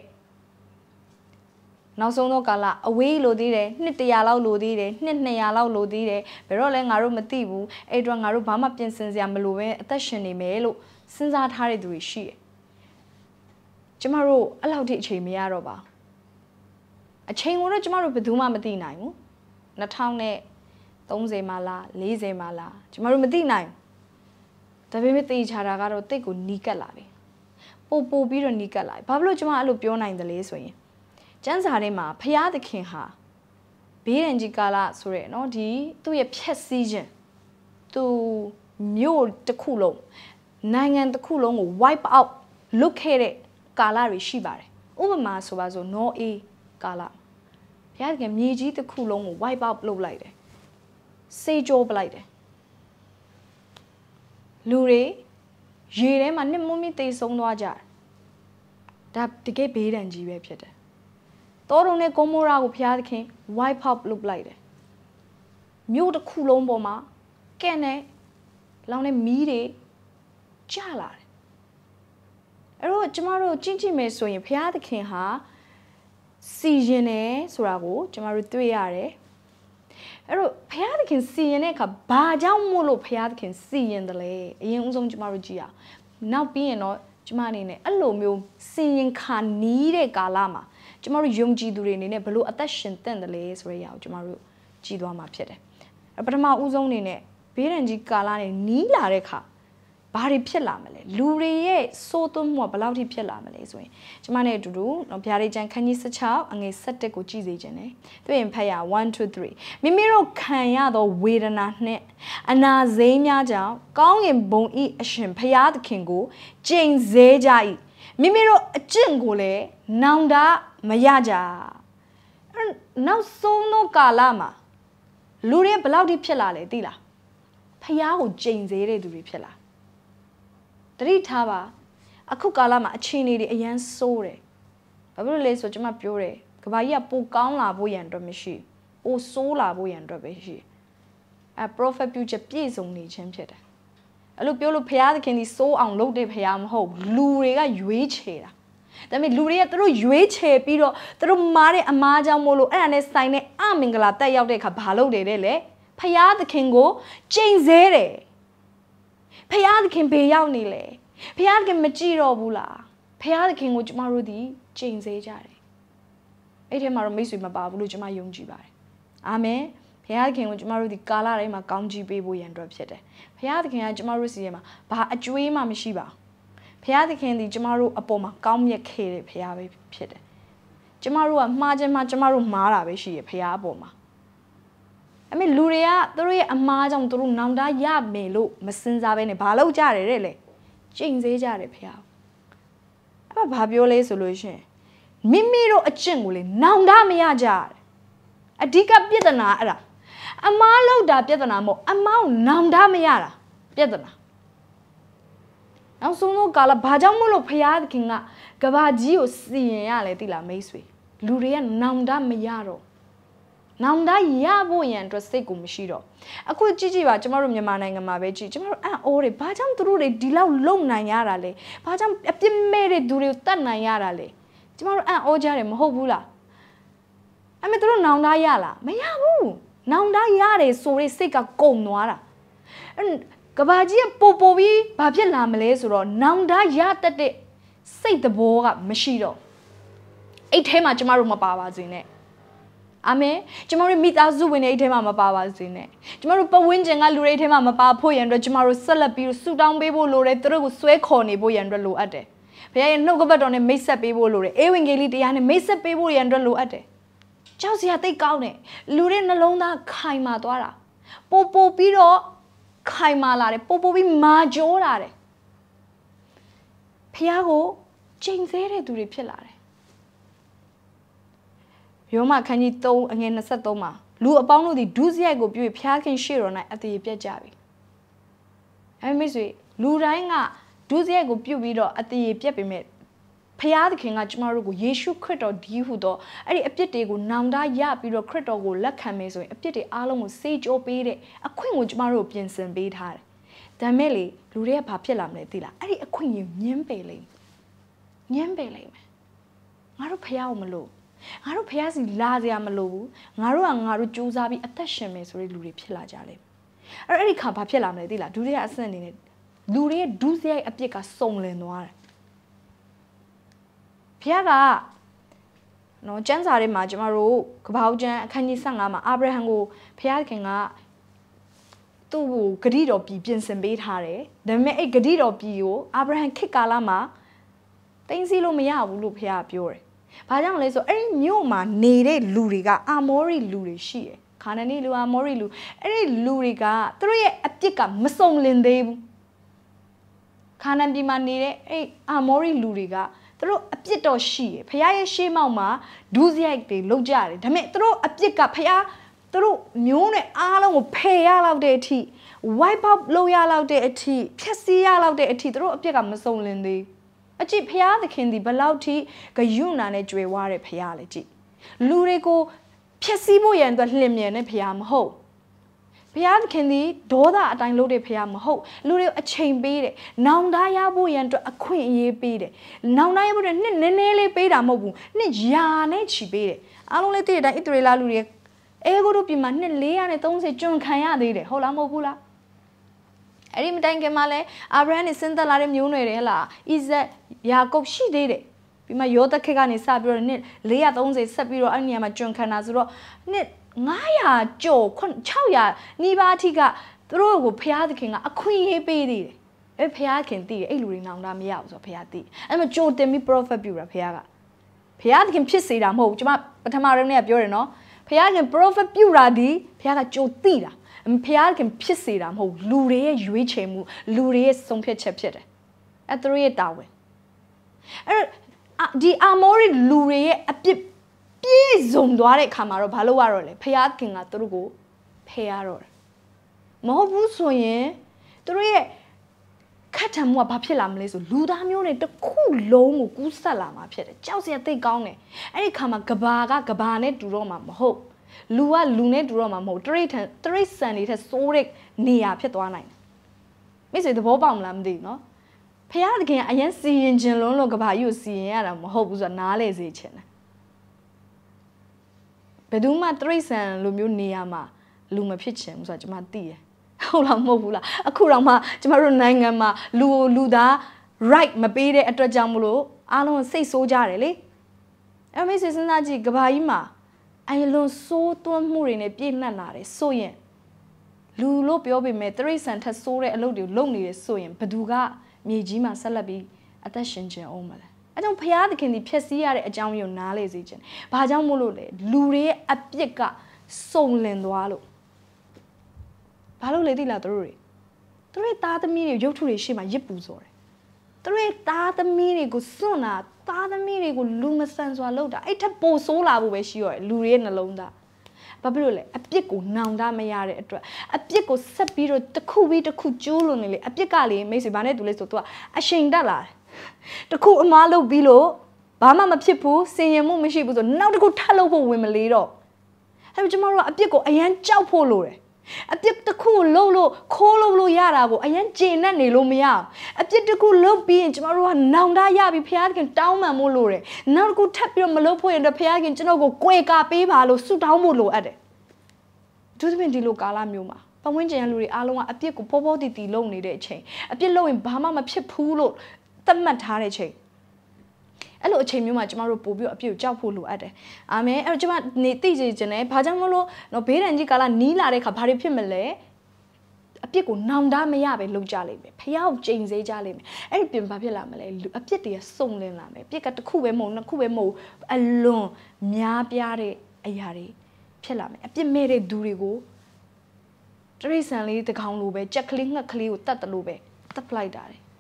နောက်ဆုံးသောကာလအဝေးလိုသေးတယ်နှစ်တရာလောက်လိုသေးတယ်နှစ်နှစ်ရာလောက်လိုသေးတယ်ဘယ်တော့လဲငါတို့မသိဘူးအဲ့တော့ငါတို့ဘာမှပြင်ဆင်စရာမလိုပဲအသက်ရှင်နေမယ်လို့စဉ်းစားထားတဲ့သူတွေရှိတယ်ကျမတို့အဲ့လောက်ထိအချိန်မရတော့ပါအချိန်ကိုတော့ကျမတို့ဘယ်သူမှမသိနိုင်ဘူး၂၀၃၀မှာလား၄၀မှာလားကျမတို့မသိနိုင်ဒါပေမဲ့သိချတာကတော့တိတ်ကိုနီးကပ်လာပြီပို့ပို့ပြီးတော့နီးကပ်လာပြီဘာဖြစ်လို့ကျမအဲ့လိုပြောနိုင်တယ်လဲဆိုရင်ကျမ်းစာထဲမှာဖျားသခင်ဟာဘေးရန်ကြီးကာလဆိုရဲเนาะဒီသူ့ရဲ့ဖြက်စီးခြင်းသူမြို့တစ်ခုလုံးနိုင်ငံတစ်ခုလုံးကို wipe out လုပ်ခဲ့တဲ့ကာလတွေရှိပါတယ်ဥပမာဆိုပါစို့နော်အေးကာလဘုရားသခင်မြေကြီးတစ်ခုလုံးကို wipe out လုပ်လိုက်တယ်စေးကြောပလိုက်တယ်လူတွေရေထဲမှာနှစ်မွန်းမိသေဆုံးသွားကြတယ်ဒါတကယ်ဘေးဒဏ်ကြီးပဲဖြစ်တယ်တောတုံနဲ့ဂိုမိုရာကိုဘုရားသခင် wipe out လုပ်လိုက်တယ်မြို့တစ်ခုလုံးပေါ်မှာကဲ့နဲ့လောင်တဲ့မီးတွေကျလာတယ်အဲ့တော့ကျမတို့ကြည့်ကြည့်မယ်ဆိုရင်ဘုရားသခင်ဟာစီရင်တယ်ဆိုတာကိုကျမတို့တွေ့ရတယ်အဲ့တော့ဘုရားသခင်စီရင်တဲ့အခါဘာကြောင့်မို့လို့ဘုရားသခင်စီရင်တယ်လဲအရင်ဦးဆုံးကျမတို့ကြည့်ရအောင်နောက်ပြီးရင်တော့ကျမအနေနဲ့အဲ့လိုမျိုးစီရင်ခါနီးတဲ့ကာလမှာကျမတို့ယုံကြည်သူတွေအနေနဲ့ဘလို့အသက်ရှင်သင့်တယ်လဲဆိုတဲ့အရာကိုကျမတို့ကြည့်သွားမှာဖြစ်တယ်ပထမဦးဆုံးအနေနဲ့ဘေ Berenji Kalani, Nila Reka. Bari Pilamale, Lurie, Soto more Balauti Pilamale. Jamane to do, no Piarijan can you such out and a set go cheese agent. Three and pay one, two, three. Mimiro Kanya the weed and a net. And now Zania Jow, Gong and Bone eat a shimpayad kingo, Jane Zejai. Mimiro a jingole, Nanda Mayaja. Now so no Kalama. Lurie Balauti Pilale, Dila. Payao Jane Zere to repilla. Three tava, a cookalama, a chini, a yan sore. Babulace was my pure, Kabaya Pukala boy and dramishi, O sola boy and drabishi. A prophet future piece only champion. A look piolo piad can be so unloaded piam hope, Luria yuich hair. That means Luria through yuich hair, Piro, through Mari Amaja Molo and a sign a amingla, Tayade Capalo de Dele, Payad can go, Jane Zere. Payad can pay out nile. Payad can machiro bula. Payad can which marudi, James A. Jare. Eight him are miss with my babu, my young jibai. Amen. Payad can which marudi gala, my county baby and drop set. Payad can Jamarusiema, but a dreama mishiba. Payad can the Jamaru upon my commia kere payave pit. Jamaru a margin Jamaru mara, she a payaboma. I mean, Luria, the Ray a margin to Nanda ya melo, Massinza and a palo jare really. James A. Jare pia. A Babiole solution. Mimiro a chinguli, Nanda mea jar. A dica pietana. A malo da pietanamo, a mount Nanda meara. Pietana. Now so no gala Bajamulo piad kinga, Gabajio si yale tila mace. Luria Nanda mearo. Nanda yabo and Trostego Mishiro. A good Gigiva, Jamarum Yamana and Mabeji, Jamar or a Bajam through a Dila long Nayarale, Bajam Eptimere Duritan Nayarale, Jamar and Ojarem Hobula. I met through Nanda Yala, Mayabu, Nanda Yare, so a seka gom noara. And Gabajia Popovi, Babia Lamales or Nanda Yata de say the boga Mishiro. Eight him at Jamaruma Bawas in it. Ame, Jamaru meet Azu when eight him on my bawas in it. Jamaru Pawinj and I lurate him on my papoy and Jamaru Salapi, Su down baby lore, through sway corny boy and Relu ade. Pay no go but on a mesa baby lore, Ewing Gality and a mesa baby and Relu ade. Chelsea had they gone, Lurin alone that Kaima Dora. Popo Piro Kaima lare, Popo be majorare. Piago, James Ere to repillare. Yoma can you tow again a satoma? Lu upon the doozy go be a piakin share on at the piajavi. I miss it. Lu ranga doozy go pubido at the piapimet. Piad king at Marugo, Yeshu crit or dihudo, and a pity go nanda yap, you crit or go lakameso, a pity along with sage or bade, a queen which Maru Pienson bade her. Dameli, Luria papilam letilla, and a queen yembele. Yembele. Maru piao malo. I don't pay as in Lazia Malo, Naru and Naru Josabi attachment is really Pilla Jale. I already come Papilla Medilla, do they are sending it? Do they do they appear a song noir? Piaga no chance are in Majamaro, Kabaujan, Kanye Sangama, Abrahango, Piakinga to Gadido P. Pienson bait Harry, then make a Gadido Pio, Abraham Kikalama, things you me out, look here pure. Pajang so any new man needed Luriga, Amori Luri she. Canani Lu Amori Lu, any Luriga, three a tika, Masong Linde. Canan be man needed a Amori Luriga, throw a pit or she, Paya she mama, doziak de lojari, Dame throw a tika paya, throw Mune along pay out de tea, wipe up loyal out de tea, Cassia out de tea, throw a tika Masong Linde. A cheap pia the candy balauti, Gayuna ne dware piality. Lurigo, Piasibo and the Limian and Piam ho. Pian candy, Doda at unloaded Piam ho, Lurio a chain beade, now diabo and a queen ye beade. Now I would nearly paid a mobu, Nija nechi beade. I'll only did that it rela Luria. Ego to be man and lay and it don't say John Kaya de Holamobula. I didn't think Male, Abraham is Santa Larim Unirella, is that Jacob she did it. Be my Yota Kagani Sabro knit, lay at only Sabiro Anya, my John Canazuro, knit Naya, Joe, Chowya, Niba Tiga, သူတို့ကိုဖျားသခင်ကအခွင့်အရေးပေးသေးတယ်အဲဖျားခင်တည်အဲ့လူတွေနောင်တမရဘူးဆိုတော့ဖျားတည်အဲ့မှာကြိုတင်ပြီး prophet ပြုတာဖျားကဖျားသခင်ဖြစ်စေတာမဟုတ်ဘူးကျွန်မပထမရုံးနဲ့ပြောတယ်နော်ဖျားခင် prophet ပြုတာဒီဖျားကကြိုတည်တာဖျားခင်ဖြစ်စေတာမဟုတ်လူတွေရဲ့ရွေးချယ်မှုလူတွေရဲ့ဆုံးဖြတ်ချက်ဖြစ်တယ်အဲ့သူတို့ရဲ့တာဝန်အဲ့ဒီအာမောရီလူတွေရဲ့အပြစ်ပြည့်စုံသွားတဲ့အခါမှာတော့ဘာလို့ရတော့လဲဖျားခင်ကသူတို့ကိုဖယ်ရတော့တယ်မဟုတ်ဘူးဆိုရင်သူတို့ရဲ့ခတ်ထံမှုကဘာဖြစ်လာမလဲဆိုလူသားမျိုးတွေတစ်ခုလုံးကိုကူးဆက်လာမှာဖြစ်တယ်ကြောက်စရာသိကောင်းတယ်အဲ့ဒီခါမှာကဘာကကဘာနဲ့တူတော့မှာမဟုတ်လူကလူနဲ့တူတော့မှာမဟုတ်တရိတ်ထန်တရိတ်ဆန်တွေထက်စိုးတဲ့နေရာဖြစ်သွားနိုင်တယ်မိတ်ဆွေသဘောပေါက်မလားမသိဘူးနော်ဖခင်တကယ်အရင်စီရင်ခြင်းလုံးလို့ကဘာကြီးကိုစီရင်ရတာမဟုတ်ဘူးဆိုတာနားလေစေချင်တယ်ဘယ်သူမှတရိတ်ဆန်လိုမျိုးနေရာမှာလူမဖြစ်ချင်ဘူးဆိုတာကျွန်မသိတယ်ဟုတ်လားမဟုတ်ဘူးလားအခုတော့မှကျမတို့နိုင်ငံမှာလူလူသား right မပေးတဲ့အတွက်ကြောင့်မလို့အားလုံးစိတ်ဆိုးကြတယ်လေအဲ့မိတ်ဆွေစဉ်းစားကြည့်ကဘာကြီးမှာအယလွန်စိုးသွန်းမှုတွေနဲ့ပြည့်နှက်လာတယ်ဆိုရင်လူလို့ပြောပေမဲ့တရိတ်ဆန်ထက်ဆိုးတဲ့အလုပ်တွေလုပ်နေတယ်ဆိုရင်ဘသူကမြေကြီးမှာဆက်လက်ပြီးအသက်ရှင်ခြင်းအောင်မလဲအဲကြောင့်ဖျားသခင်ဒီဖြည့်ဆည်းရတဲ့အကြောင်းမျိုးနားလေစေခြင်းဘာကြောင့်မို့လို့လဲလူတွေရဲ့အပြစ်ကစုံလင်သွားလို့ဘာလို့လဲသိလားတို့တွေတို့ရဲ့သားသမီးတွေရုပ်ထုတွေရှေ့မှာရစ်ပူစော်တယ်တို့ရဲ့သားသမီးတွေကိုစွန့်တာသားသမီးတွေကိုလူမဆန်စွာလုပ်တာအဲ့ထက်ပိုဆိုးလာဖို့ပဲရှိရတယ်လူတွေရဲ့နှလုံးသားဘာဖြစ်လို့လဲအပြစ်ကိုနောင်တမရတဲ့အတွက်အပြစ်ကိုဆက်ပြီးတော့တစ်ခုပြီးတစ်ခုကျိုးလို့နေလေအပြစ်ကလေမိတ်ဆွေဘာနဲ့တူလဲဆိုတော့အရှိန်တက်လာတယ်တစ်ခုအမားလုပ်ပြီးလို့ဘာမှမဖြစ်ဘူးစင်ရင်မှုမရှိဘူးဆိုနောက်တစ်ခုထပ်လုပ်ဖို့ဝင်မလေးတော့အဲ့ကျမတို့ကအပြစ်ကိုအရန်ကြောက်ဖို့လိုတယ်အပြစ်တစ်ခုလှုပ်လို့ခိုးလို့လို့ရတာကိုအရင်ကျင်နဲ့နေလို့မရအောင်အပြစ်တစ်ခုလှုပ်ပြီးရင်ကျမတို့ကနောင်တရပြီဖခင်တောင်းပန်ဖို့လိုတယ်နောက်တစ်ခုထပ်ပြီးတော့မလုပ်ဖို့ရင်တော့ဖခင်ကျွန်တော်ကိုကြွေကာပေးပါလို့ဆုတောင်းဖို့လိုအပ်တယ်ဒုသဖြင့်ဒီလိုကာလမျိုးမှာပတ်ဝန်းကျင်လူတွေအားလုံးကအပြစ်ကိုပေါ်ပေါ်တည်တည်လုပ်နေတဲ့အချိန်အပြစ်လုပ်ရင်ဘာမှမဖြစ်ဘူးလို့သတ်မှတ်ထားတဲ့အချိန်အဲ့လိုအချိန်မျိုးမှာကျမတို့ပို့ပြီးအပြစ်ကိုကြောက်ဖို့လိုအပ်တယ်အာမင်အဲ့တော့ကျမနေသိစေခြင်းနဲ့ဘာကြောင့်မလို့နော်ဘေးဒဏ်ကြီးကာလနီးလာတဲ့ခါဘာတွေဖြစ်မလဲအပြစ်ကိုနောင်တမရပဲလုပ်ကြလိမ့်မယ်ဖះကိုချိန်စေးကြလိမ့်မယ်အဲ့ဒီပြင်ဘာဖြစ်လာမလဲအပြစ်တွေကစုံလင်လာမယ်ပြစ်ကတစ်ခုပဲမဟုတ်နှစ်ခုပဲမဟုတ်အလွန်များပြားတဲ့အရာတွေဖြစ်လာမယ်အပြစ်မဲ့တဲ့သူတွေကိုတရိတ်ဆန်လေးတကောင်လိုပဲကြက်ကလေးငှက်ကလေးကိုတတ်တယ်လို့ပဲတတ်လိုက်တာတယ်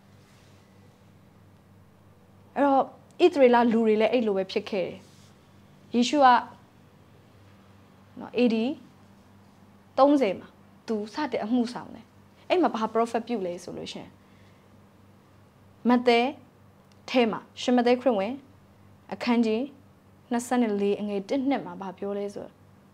အဲ့တော့ဣသရေလလူတွေလည်းအဲ့လိုပဲဖြစ်ခဲ့တယ်ယေရှုကနော် A D 30မှာသူစတဲ့အမှုဆောင်တယ်အဲ့မှာဘာ prophet ပြုလဲဆိုလို့ရှင်မဿဲထဲမှာရှင်မဿဲခရစ်ဝင်အခန်းကြီး24အငယ်1နှစ်မှာဘာပြောလဲဆို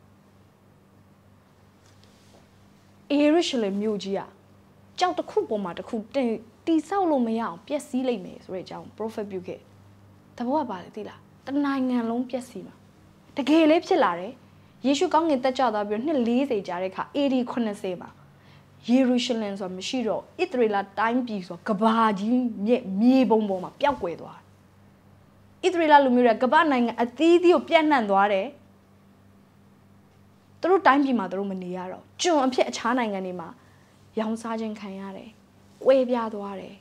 ယေရုရှလင်မြို့ကြီးอ่ะကြောက်တစ်ခုပေါ်မှာတစ်ခုတင်တိဆောက်လို့မရအောင်ပျက်စီးလိမ့်မယ်ဆိုတဲ့အကြောင်း prophet ပြုခဲ့တဘောကပါလေသိလားတနိုင်ငံလုံးပျက်စီးမှာတကယ်လေးဖြစ်လာတယ်ယေရှုကောင်းကင်တက်ကြွသွားပြီးနှစ်40ကြာတဲ့အခါ A D 90မှာယေရုရှလင်ဆိုတာမရှိတော့ဣသရေလတိုင်းပြည်ဆိုကဘာကြီးမြက်မြေပုံပေါ်မှာပျောက်ကွယ်သွားဣသရေလလူမျိုးတွေကကဘာနိုင်ငံအသီးသီးကိုပြန့်နှံ့သွားတယ်သူတို့တိုင်းပြည်မှာသူတို့မနေရတော့ကျွန်အဖြစ်အခြားနိုင်ငံတွေမှာရောင်းစားခြင်းခံရတယ်ကွဲပြားသွားတယ်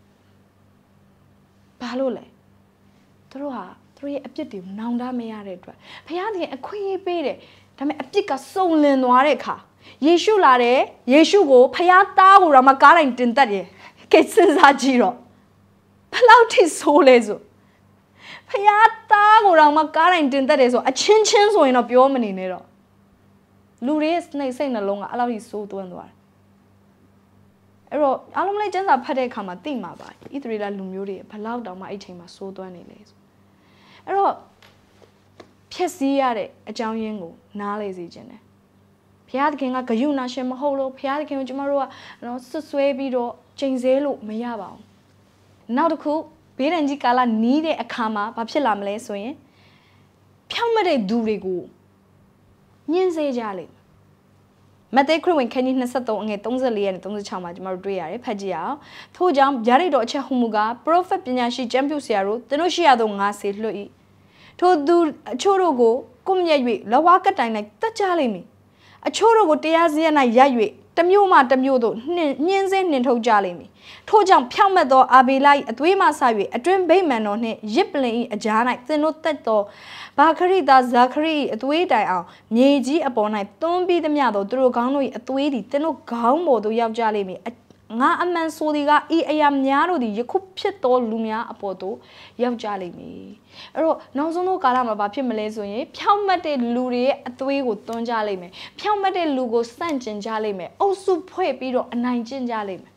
ဘာလို့လဲသူတို့ဟာသူတို့ရဲ့အပြစ်တွေကိုနောင်တမရတဲ့အတွက်ဘုရားသခင်အခွင့်အရေးပေးတယ်ဒါပေမဲ့အပြစ်ကစုံလင်သွားတဲ့အခါယေရှုလာတယ်ယေရှုကိုဘုရားသားကိုတော့မကားတိုင်းတင်တက်တယ်ကဲစဉ်းစားကြည့်တော့ဘယ်လောက်ထိဆိုးလဲဆိုဘုရားသားကိုတော့မကားတိုင်းတင်တက်တယ်ဆိုအချင်းချင်းဆိုရင်တော့ပြောမနေနဲ့တော့လူတွေရဲ့နှိမ့်စိတ်နှလုံးကအဲ့လောက်ထိဆိုးသွင်းသွားတယ်အဲ့တော့အားလုံးလေးကျမ်းစာဖတ်တဲ့အခါမှာသိမှာပါဣသရေလလူမျိုးတွေဘယ်လောက်တောင်မှအဲ့ချိန်မှာဆိုးသွမ်းနေလဲဆိုအဲ့တော့ဖြည့်ဆည်းရတဲ့အကြောင်းရင်းကိုနားလေစေခြင်းတယ်ဘုရားသခင်ကဂယုဏရှင်မဟုတ်လို့ဘုရားသခင်ကိုကျမတို့ကနော်ဆွဆွဲပြီးတော့ချိန်ဆလို့မရပါဘူးနောက်တစ်ခုဘေးဒဏ်ကြီးကာလနီးတဲ့အခါမှာဘာဖြစ်လာမလဲဆိုရင်ဖြောင့်မတဲ့သူတွေကိုညှင်းဆဲကြလိမ့်မဿဲခရစ်ဝင်ခန်းကြီး23အငယ်34ရက်နဲ့36မှာကျမတို့တွေ့ရတယ်ဖတ်ကြည့်အောင်ထို့ကြောင့်ဗျာဒိတ်တော်အချက်ဟူမူကား prophet ပညာရှိကျမ်းပြုဆရာတို့သူတို့ရှိရသောငါစေလွှတ်၏ထို့သူအချို့တို့ကိုကုမြက်၍လဝါကတိုင်၌တက်ကြလိမ့်မည်အချို့တို့ကိုတရားစရ၌ရိုက်၍တမျိုးမှတမျိုးတို့နှင်းညင်းစင်းနှင်ထုတ်ကြလိမ့်မည်ထို့ကြောင့်ဖြောက်မတ်သောအာဘေလိုက်အသွေးမှဆ၍အတွင်းဗိမာန်တော်နှင့်ရစ်ပလင်၏အကြား၌သင်တို့တက်သောဘာခရိသားဇာခရိအသွေးတိုင်အောင်မြေကြီးအပေါ်၌သွန်းပြီးသမျှသောသူတို့ခေါင်းတို့၏အသွေးသည်သင်တို့ခေါင်းပေါ်သို့ရောက်ကြလိမ့်မည်ငါအမှန်ဆိုသည်ကဤအရာများတို့သည်ယခုဖြစ်သောလူများအပေါ်သို့ရောက်ကြလိမ့်မည်အဲ့တော့နောက်ဆုံးသောကာလမှာဘာဖြစ်မလဲဆိုရင်ဖြောင့်မတ်တဲ့လူတွေရဲ့အသွေးကိုသွန်းကြလိမ့်မယ်ဖြောင့်မတ်တဲ့လူကိုစန့်ကျင်ကြလိမ့်မယ်အုပ်စုဖွဲ့ပြီးတော့အနိုင်ကျင့်ကြလိမ့်မယ်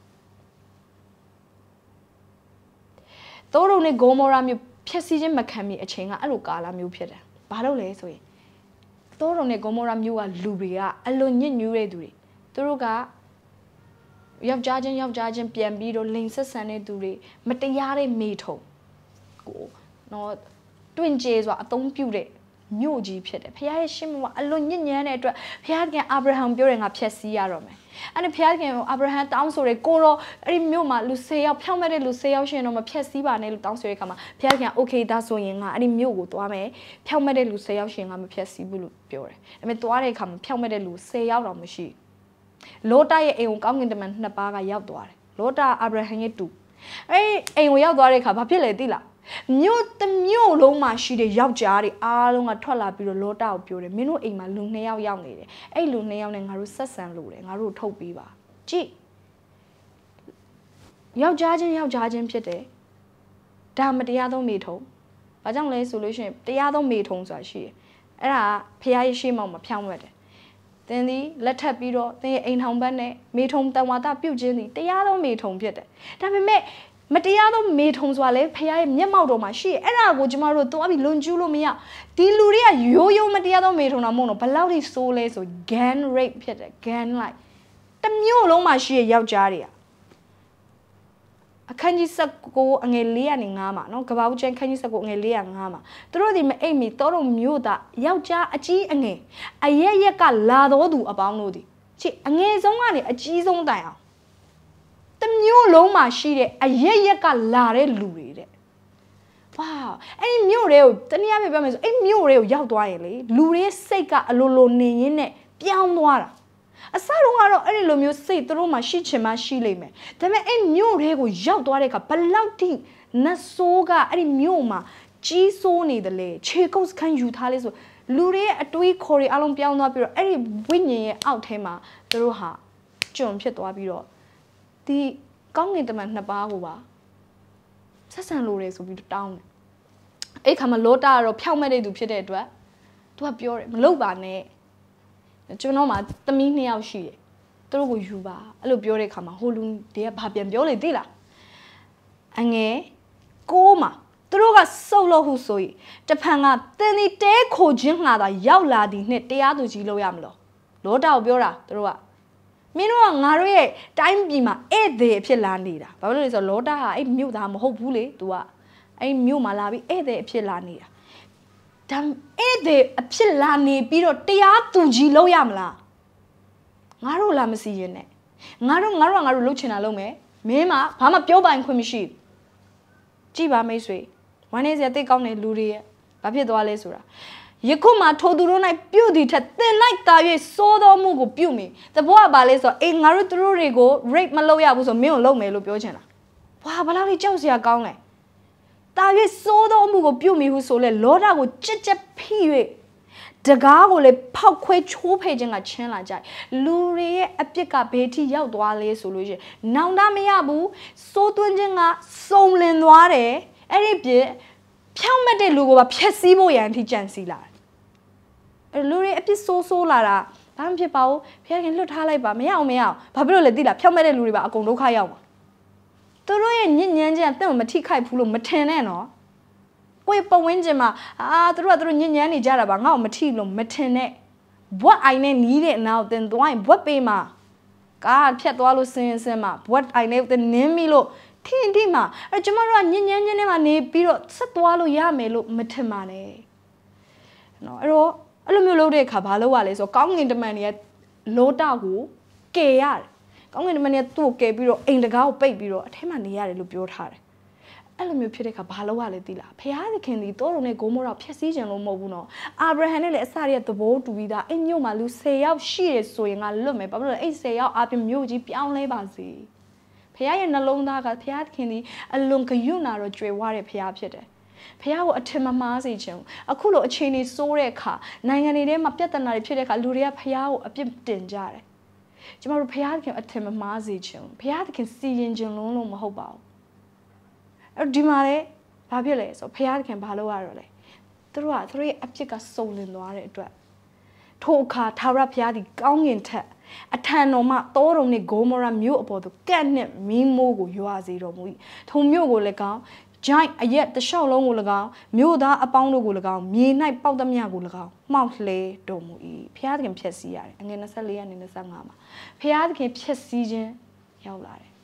သောရုံနဲ့ဂိုမောရာမျိုးဖြည့်ဆည်းခြင်းမခံမီအချိန်ကအဲ့လိုကာလမျိုးဖြစ်တယ်ဘာလို့လဲဆိုရင်သောရုံနဲ့ဂိုမောရာမျိုးကလူတွေကအလွန်ညစ်ညူးတဲ့သူတွေသူတို့ကယောက်ျားချင်းယောက်ျားချင်းပြန်ပြီးတော့လိန်ဆက်ဆန်တဲ့သူတွေမတရားတဲ့မေထုံကိုနော်တွင်ကျေစွာအသုံးပြုတဲ့မြို့ကြီးဖြစ်တယ်ဖခင်ရဲ့ရှင်းမအလွန်ညဉ့်ညမ်းတဲ့အတွက်ဖခင်ကအာဗြဟံပြောတယ်ငါဖျက်ဆီးရတော့မယ်အဲ့ဒါဖခင်ကအာဗြဟံတောင်းဆိုတယ်ကိုရောအဲ့ဒီမြို့မှာလူ၁၀ယောက်ဖြောင်းမဲ့တဲ့လူ၁၀ယောက်ရှင်တော့မဖျက်ဆီးပါနဲ့လို့တောင်းဆိုတဲ့အခါမှာဖခင်ကโอเคဒါဆိုရင်ငါအဲ့ဒီမြို့ကိုသွားမယ်ဖြောင်းမဲ့တဲ့လူ၁၀ယောက်ရှင်ငါမဖျက်ဆီးဘူးလို့ပြောတယ်ဒါပေမဲ့သွားတဲ့အခါမှာဖြောင်းမဲ့တဲ့လူ၁၀ယောက်တော့မရှိလောတာရဲ့အိမ်ကိုကောင်းကင်တမန်နှစ်ပါးကရောက်သွားတယ်လောတာအာဗြဟံရဲ့တူအဲ့အိမ်ကိုရောက်သွားတဲ့အခါဘာဖြစ်လဲသိလားမြို့တစ်မြို့လုံးမှာရှိတဲ့ယောက်ျားတွေအားလုံးကထွက်လာပြီးတော့လောတာကိုပြောတယ်မင်းတို့အိမ်မှာလူနှစ်ယောက်ရောက်နေတယ်အဲ့လူနှစ်ယောက်နဲ့ငါတို့ဆက်ဆံလို့တယ်ငါတို့ထုတ်ပေးပါကြည့်ယောက်ျားချင်းယောက်ျားချင်းဖြစ်တယ်ဒါမတရားသောမေထုံဘာကြောင့်လဲဆိုလို့ရှိရင်တရားသောမေထုံဆိုတာရှိတယ်အဲ့ဒါဖခင်ရဲ့ရှေ့မှောက်မှာဖြောင်းဝက်တယ်သင်သည်လက်ထပ်ပြီးတော့သင်ရဲ့အိမ်ထောင်ဘက်နဲ့မေထုံတန်ဝါဒပြုတ်ခြင်းသည်တရားသောမေထုံဖြစ်တယ်ဒါပေမဲ့မတရားသောမေထုံဆိုတာလေဖခင်ရဲ့မျက်မှောက်တော်မှာရှိတယ်အဲ့ဒါကိုကျမတို့သွားပြီးလွန်ကျူးလို့မရဒီလူတွေကရိုးရိုးမတရားသောမေထုံတာမဟုတ်တော့ဘယ်လောက်ထိဆိုးလဲဆို gang rape ဖြစ်တယ် gang like တစ်မျိုးလုံးမှာရှိတဲ့ယောက်ျားတွေကအခန်းကြီး၁၉အငယ်၄၀၅မှာနော်ကဘာဦးကျန်းခန်းကြီး၁၉အငယ်၄၀၅မှာသူတို့ဒီမအိမ်မီတော်တော်မျိုးသားယောက်ျားအကြီးအငယ်အရက်ရက်ကလာတော်သူအပေါင်းတို့ဒီချစ်အငယ်ဆုံးကနေအကြီးဆုံးတိုင်အောင်တမျိုးလုံးမှာရှိတဲ့အရက်ရက်ကလာတဲ့လူတွေတဲ့ဝါအဲ့ဒီမြို့တွေကိုတနည်းအားဖြင့်ပြောမယ်ဆိုအဲ့မြို့တွေကိုရောက်သွားရင်လေလူတွေစိတ်ကအလိုလိုနေရင်းနဲ့ပြောင်းသွားတာအစတုန်းကတော့အဲ့ဒီလိုမျိုးစိတ်သူတို့မှရှိချင်မှရှိလိမ့်မယ်ဒါပေမဲ့အဲ့မြို့တွေကိုရောက်သွားတဲ့အခါဘလောက်ထိနတ်ဆိုးကအဲ့ဒီမြို့မှာကြီးစိုးနေတယ်လေခြေကုပ်စခန်းယူထားလဲဆိုလူတွေရဲ့အတွေးခေါ်တွေအလုံးပြောင်းသွားပြီးတော့အဲ့ဒီဝိညာဉ်ရဲ့အောက်ထဲမှာသူတို့ဟာကျွန်ဖြစ်သွားပြီးတော့ဒီကောင်းကင်တမန်နှစ်ပါးကိုပါဆက်ဆံလို့ရဲဆိုပြီးတောင်းတယ်အဲ့ခါမှာလောတာကတော့ဖြောက်မဲ့တဲ့သူဖြစ်တဲ့အတွက်သူကပြောတယ်မလုပ်ပါနဲ့ကျွန်တော်မှသမီးနှစ်ယောက်ရှိတယ်သူတို့ကိုယူပါအဲ့လိုပြောတဲ့ခါမှာဟိုလူတွေကဘာပြန်ပြောလေသိလားအငယ်ကိုမှာသူတို့ကစုပ်လို့ဟုဆိုရင်တဖန်ကတင်ဒီတဲခိုခြင်းငှာတာရောက်လာသည်နဲ့တရားသူကြီးလို့ရမလို့လောတာကိုပြောတာသူတို့ကမင်းတို့ကငါတို့ရဲ့တိုင်းပြည်မှာဧည့်သည်ဖြစ်လာနေတာဘာလို့လဲဆိုတော့လောတာဟာအဲ့မြို့သားမဟုတ်ဘူးလေ तू ကအဲ့မြို့မှာလာပြီးဧည့်သည်ဖြစ်လာနေတာဒါဧည့်သည်အဖြစ်လာနေပြီးတော့တရားသူကြီးလို့ရမလားငါတို့လာမစီရင်နဲ့ငါတို့ငါတို့ကငါတို့လှုပ်ချင်တာလုပ်မယ်မင်းမဘာမှပြောပိုင်ခွင့်မရှိဘူးကြည့်ပါမိတ်ဆွေဝမ်းနေစရာတိတ်ကောင်းတဲ့လူတွေရဲ့ဘာဖြစ်သွားလဲဆိုတာယခုမှထိုသူတို့၌ပြုတ်သည်ထက်သင်၌တာ၍စိုးသောမှုကိုပြုတ်မိတဘောကပါလဲဆိုတော့အေးငါတို့သူတို့တွေကို rape မလုပ်ရဘူးဆိုမင်းကိုလုပ်မယ်လို့ပြောချင်တာဝါဘာလို့လဲကြောက်စရာကောင်းလဲတာ၍စိုးသောမှုကိုပြုတ်မိဟုဆိုလဲလောတာကိုကြက်ကြက်ဖိ၍တကားကိုလေဖောက်ခွဲချိုးဖဲ့ခြင်းကချင်းလာကြလူတွေရဲ့အပြစ်ကဘယ်ထိရောက်သွားလဲဆိုလို့ရှိရင်နောင်တမရဘူးစိုးသွင်းခြင်းကစုံလင်သွားတယ်အဲ့ဒီပြဖြောင်းမဲ့တဲ့လူကိုပါဖျက်ဆီးဖို့ရန်အထိကြံစီလာတယ်အဲ့လူတွေအပြစ်ဆိုးဆိုးလာတာဘာမှဖြစ်ပါဘူးဖခင်လွတ်ထားလိုက်ပါမရအောင်မရအောင်ဘာဖြစ်လို့လဲသိလားဖြောင်းမဲ့တဲ့လူတွေပါအကုန်ဒုက္ခရောက်မှာသူတို့ရဲ့ညဉ့်ညမ်းခြင်းအသက်မထိခိုက်ဘူးလို့မထင်နဲ့နော်ကိုယ့်ပတ်ဝန်းကျင်မှာအာသူတို့ကသူတို့ညဉ့်ညမ်းနေကြတာပါငါ့ကိုမထိလို့မထင်နဲ့ဘွက်အိုင်နဲ့နီးတဲ့အနောက်တင်သွားရင်ဘွက်ပေးမှာကားဖြတ်သွားလို့စင်စင်မှာဘွက်အိုင်နဲ့တင်နင်းပြီလို့ထင်တိမှာအဲ့ကျမတို့ကညဉ့်ညမ်းခြင်းနဲ့မှနေပြီးတော့ဆက်သွားလို့ရမယ်လို့မထင်ပါနဲ့နော်အဲ့တော့အဲ့လိုမျိုးလုပ်တဲ့အခါဘာလုပ်ရလဲဆိုတော့ကောင်းငင်တမန်တွေကလောတာကိုကယ်ရတယ်ကောင်းငင်တမန်တွေကသူ့ကိုကယ်ပြီးတော့အိမ်တကားကိုပိတ်ပြီးတော့အထဲမှာနေရတယ်လို့ပြောထားတယ်အဲ့လိုမျိုးဖြစ်တဲ့အခါဘာလို့ ရလဲသိလားဖခင်သခင်ဒီတော့ရုံနဲ့ဂိုးမိုးတော့ဖြည့်ဆည်းခြင်းလို့မဟုတ်ဘူးနော်အာဗြဟံနဲ့လည်းအစရတဲ့သဘောတူပြီးသားအဲ့မြို့မှာလူဆယ်ယောက်ရှိတယ်ဆိုရင်ကလွတ်မယ်ဘာဖြစ်လို့လဲအဲ့ဆယ်ယောက်အပြင်မြို့ကြီးပြောင်းလဲပါစေဖခင်ရဲ့နှလုံးသားကဖခင်သခင်ဒီအလွန်ဂရုဏာတော့ကြွယ်ဝတဲ့ဖခင်ဖြစ်တယ်ဖခင်ကိုအထင်မမှားစေခြင်းအခုလိုအခြေအနေဆိုးတဲ့အခါနိုင်ငံတွေထဲမှာပြဿနာတွေဖြစ်တဲ့အခါလူတွေကဖခင်ကိုအပြစ်တင်ကြတယ်ကျမတို့ဖခင်သခင်အထင်မမှားစေခြင်းဖခင်သခင်စီရင်ခြင်းလုံးလုံးမဟုတ်ပါဘူးအဲ့ဒီမှာလေဘာဖြစ်လဲဆိုဖခင်သခင်ဘာလို့ရတော့လဲသူတို့ကသူတို့ရဲ့အပြစ်ကစုံလင်သွားတဲ့အတွက်ထိုအခါထာဝရဘုရားဒီကောင်းကင်ထက်အထံတော်မှတောတော်နှင့်ဂိုမောရမြို့အပေါ်သို့ကန့်နှင့်မီးမိုးကိုရွာစေတော်မူ၏ထိုမြို့ကိုလည်းကောင်းဂျိုင်းအရက်တစ်လျှောက်လုံးကို၎င်းမြို့သားအပေါင်းတို့ကို၎င်းမြေ၌ပေါက်သမျှကို၎င်းမှောက်လှဲတော်မူ၏ဘုရားသခင်ဖြည့်ဆည်းရတယ်အငယ်နှစ်ဆယ့်လေးကနေနှစ်ဆယ့်ငါမှာဘုရားသခင်ဖြည့်ဆည်းခြင်းရောက်လာတယ်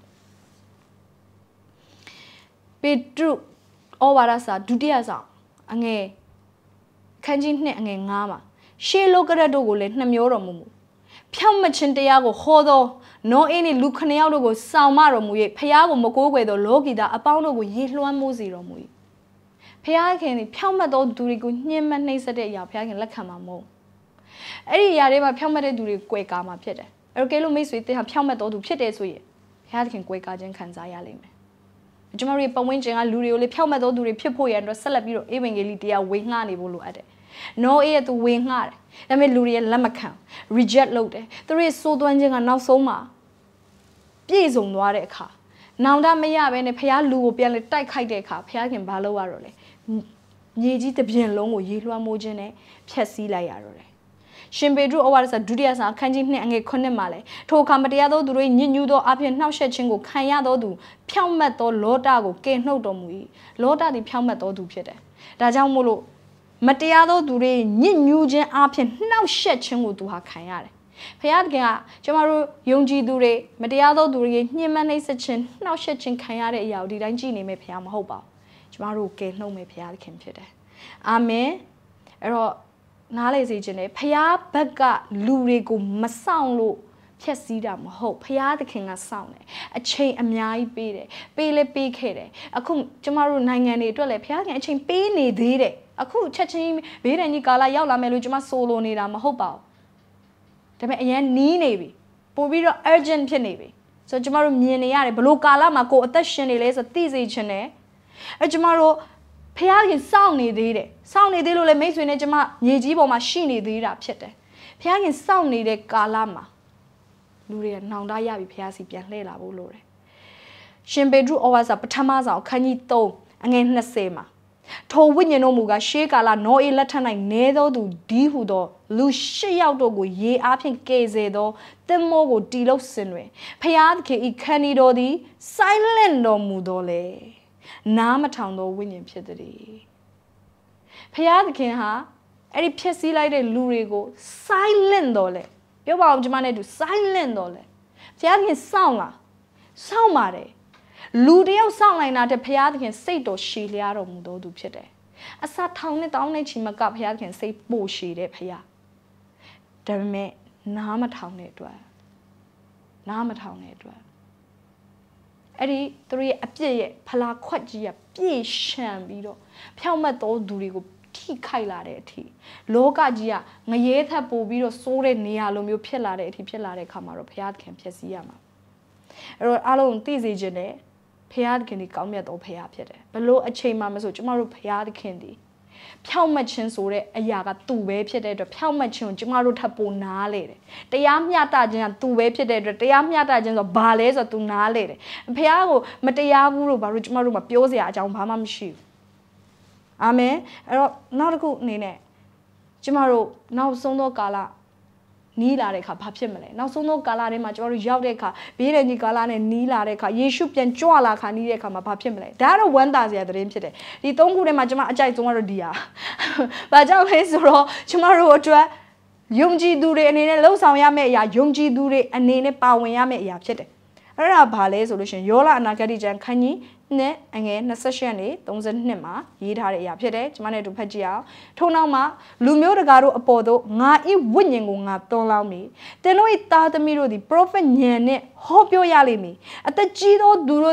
ပေတရုဩဝါဒစာဒုတိယဆောင်အငယ်ခန်းကြီးနှစ်အငယ်ငါမှာရှေးလောကရတ်တို့ကိုလည်းနှမျောတော်မူမူဖြောင့်မခြင်းတရားကိုဟောသောနောအေးနှင့်လူခဏယောက်တို့ကိုဆောင်မတော်မူ၍ဖျားကိုမကိုးကွယ်သောလောကီသားအပေါင်းတို့ကိုရေလွှမ်းမိုးစေတော်မူ၏ဖျားခင်သည်ဖြောင့်မတ်သောသူတွေကိုညှဉ်းပန်းနှိပ်စက်တဲ့အရာဖျားခင်လက်ခံမှာမဟုတ်အဲ့ဒီအရာတွေမှာဖြောင့်မတ်တဲ့သူတွေကွယ်ကာမှာဖြစ်တယ်အဲ့တော့ကဲလို့မိတ်ဆွေတင်ဟာဖြောင့်မတ်သောသူဖြစ်တယ်ဆိုရင်ဖျားခင်ကွယ်ကာခြင်းခံစားရလိမ့်မယ်ကျမတို့ရဲ့ပတ်ဝန်းကျင်ကလူတွေကိုလေဖြောင့်မတ်သောသူတွေဖြစ်ဖို့ရန်အတွက်ဆက်လက်ပြီးတော့အေဗင်ဂေလိတရားဝေငှနေဖို့လိုအပ်တယ်နောအေးရဲ့သူဝေငှတယ်ဒါပေမဲ့လူတွေရဲ့လက်မခံ reject လုပ်တယ်သူတို့ရဲ့စိုးသွမ်းခြင်းကနောက်ဆုံးမှာပြည့်စုံသွားတဲ့အခါနောင်တမရဘဲနဲ့ဖျားလူကိုပြန်လေတိုက်ခိုက်တဲ့အခါဖျားခင်ဘာလုပ်ရတော့လဲမြေကြီးတစ်ပြင်လုံးကိုရေလွှမ်းမိုးခြင်းနဲ့ဖျက်ဆီးလိုက်ရတော့တယ်ရှင်ပေတရုဩဝါဒစာဒုတိယစာအခန်းကြီးနှစ်အငယ်ခုနှစ်မှာလဲထိုအခါမတရားသောသူတို့ညစ်ညူးသောအဖြစ်နှောက်ယှက်ခြင်းကိုခံရသောသူဖြောင့်မတ်သောလောတကိုကယ်နှုတ်တော်မူ၏လောတသည်ဖြောင့်မတ်သောသူဖြစ်တယ်ဒါကြောင့်မို့လို့မတရားသောသူတွေညစ်ညူးခြင်းအဖြစ်နှောက်ယှက်ခြင်းကိုသူဟာခံရတယ်ဖခင်ကကျမတို့ယုံကြည်သူတွေမတရားသောသူတွေညှဉ်းပန်းနှိပ်စက်ခြင်းနှောက်ယှက်ခြင်းခံရတဲ့အရာကိုဒီတိုင်းကြည့်နေမယ်ဖခင်မဟုတ်ပါဘူးကျမတို့ကယ်နှုတ်မယ်ဖခင်ဖြစ်တယ်အာမင်အဲ့တော့နားလေစေခြင်းနဲ့ဖခင်ဘက်ကလူတွေကိုမဆောင်လို့ဖြည့်ဆည်းတာမဟုတ်ဖခင်သခင်ကစောင့်တယ်အချိန်အများကြီးပေးတယ်ပေးလဲပေးခဲ့တယ်အခုကျမတို့နိုင်ငံတွေအတွက်လည်းဖခင်အချိန်ပေးနေသေးတယ်အခုချက်ချင်းဘေးဒဏ်ကြီးကာလရောက်လာမယ်လို့ကျမဆိုလိုနေတာမဟုတ်ပါဘူးဒါပေမဲ့အရင်နီးနေပြီပို့ပြီးတော့ urgent ဖြစ်နေပြီဆိုတော့ကျမတို့မြင်နေရတယ်ဘလို့ကာလမှာကိုယ်အသက်ရှင်နေလဲဆိုသိစေချင်တယ်အဲကျမတို့ဖခင်စောင့်နေသေးတယ်စောင့်နေသေးလို့လည်းမိတ်ဆွေနဲ့ကျမမြေကြီးပေါ်မှာရှိနေသေးတာဖြစ်တယ်ဖခင်စောင့်နေတဲ့ကာလမှာလူတွေကနှောင်တရပြီဖခင်စီပြန်လှည့်လာဖို့လိုတယ်ရှင်ပေတရုဩဝါဒစာပထမဆောင်အခန်းကြီးသုံးအငယ်နှစ်ဆယ်မှာထိုဝိညာဉ်တော်မူကားရှေးကာလနောအေလက်ထက်၌နေသောသူဒီဟုသောလူရှစ်ယောက်တို့ကိုရေအားဖြင့်ကယ်ဆယ်သောသင်္ဘောကိုတီလို့ဆင်တွင်ဖျားသခင်ဤခန္ဒီတော်သည် silent တော်မူတော်လေနားမထောင်သောဝိညာဉ်ဖြစ်သည်ဖျားသခင်ဟာအဲ့ဒီဖြစ်စည်းလိုက်တဲ့လူတွေကို silent တော်လေပြောပါအောင်ကျွန်မနဲ့တူ silent တော်လေဖျားသခင်စောင့်လားစောင့်ပါတယ်လူတယောက်စောင့်နိုင်တာတဲ့ဘုရားသခင်စိတ်တော်ရှည်လျားတော်မူတော်သူဖြစ်တယ်။အစာထောင်နဲ့တောင်းနဲ့ချီမကဘုရားသခင်စိတ်ပို့ရှည်တဲ့ဘုရား။ဒါပေမဲ့နားမထောင်တဲ့အတွက်နားမထောင်တဲ့အတွက်အဲ့ဒီသူရဲ့အပြစ်ရဲ့ဖလားခွက်ကြီးကပြည့်ရှံပြီးတော့ဖြောင့်မတ်တော်သူတွေကိုထိခိုက်လာတဲ့အထိလောကကြီးကငရဲထပ်ပို့ပြီးတော့စိုးတဲ့နေရာလိုမျိုးဖြစ်လာတဲ့အထိဖြစ်လာတဲ့အခါမှာတော့ဘုရားသခင်ဖြစ်စည်းရမှာ။အဲ့တော့အားလုံးသိစေခြင်းနဲ့ဖျားသခင်ဒီကောင်းမြတ်သောဖျားဖြစ်တယ်ဘလို့အချိန်မှမဆိုကျမတို့ဖျားသခင်ဒီဖြောင့်မတ်ခြင်းဆိုတဲ့အရာကသူ့ပဲဖြစ်တဲ့အတွက်ဖြောင့်မတ်ခြင်းကိုကျမတို့ထပ်ပိုနားလေတယ်တရားမျှတခြင်းကသူ့ပဲဖြစ်တဲ့အတွက်တရားမျှတခြင်းဆိုဘာလဲဆိုတော့သူနားလေတယ်ဖျားကိုမတရားဘူးလို့ဘာလို့ကျမတို့မပြောစရာအကြောင်းဘာမှမရှိဘူးအာမင်အဲ့တော့နောက်တစ်ခုအနေနဲ့ကျမတို့နောက်ဆုံးသောကာလနီးလာတဲ့အခါဘာဖြစ်မလဲနောက်ဆုံးသောကာလထဲမှာကျွန်တော်တို့ရောက်တဲ့အခါဘေးရန်ကြီးကာလနဲ့နီးလာတဲ့အခါယေရှုပြန်ကြွလာခါနီးတဲ့အခါမှာဘာဖြစ်မလဲဒါကတော့ဝမ်းသာစရာသတင်းဖြစ်တယ်ဒီသုံးခုထဲမှာကျွန်မအကြိုက်ဆုံးကတော့ဒီဟာဘာကြောင့်လဲဆိုတော့ကျွန်တော်တို့အတွက်ယုံကြည်သူတွေအနေနဲ့လှုပ်ဆောင်ရမယ့်အရာယုံကြည်သူတွေအနေနဲ့ပါဝင်ရမယ့်အရာဖြစ်တယ်အဲ့ဒါဘာလဲဆိုလို့ရှိရင်ယောလအနာဂတိကျမ်းခန်းကြီးနဲ့အငယ်၂၈ရက်နေ့၃၂မှာရေးထားတဲ့အရာဖြစ်တယ်ကျွန်မနဲ့တူဖတ်ကြည့်အောင်ထို့နောက်မှာလူမျိုးတကာတို့အပေါ်သို့ငါဤဝိညာဉ်ကိုငါသွန်လောင်းမည်သင်တို့၏သားသမီးတို့သည် prophet ဉာဏ်နဲ့ဟောပြောရလိမ့်မည်အသက်ကြီးသောသူတို့သည်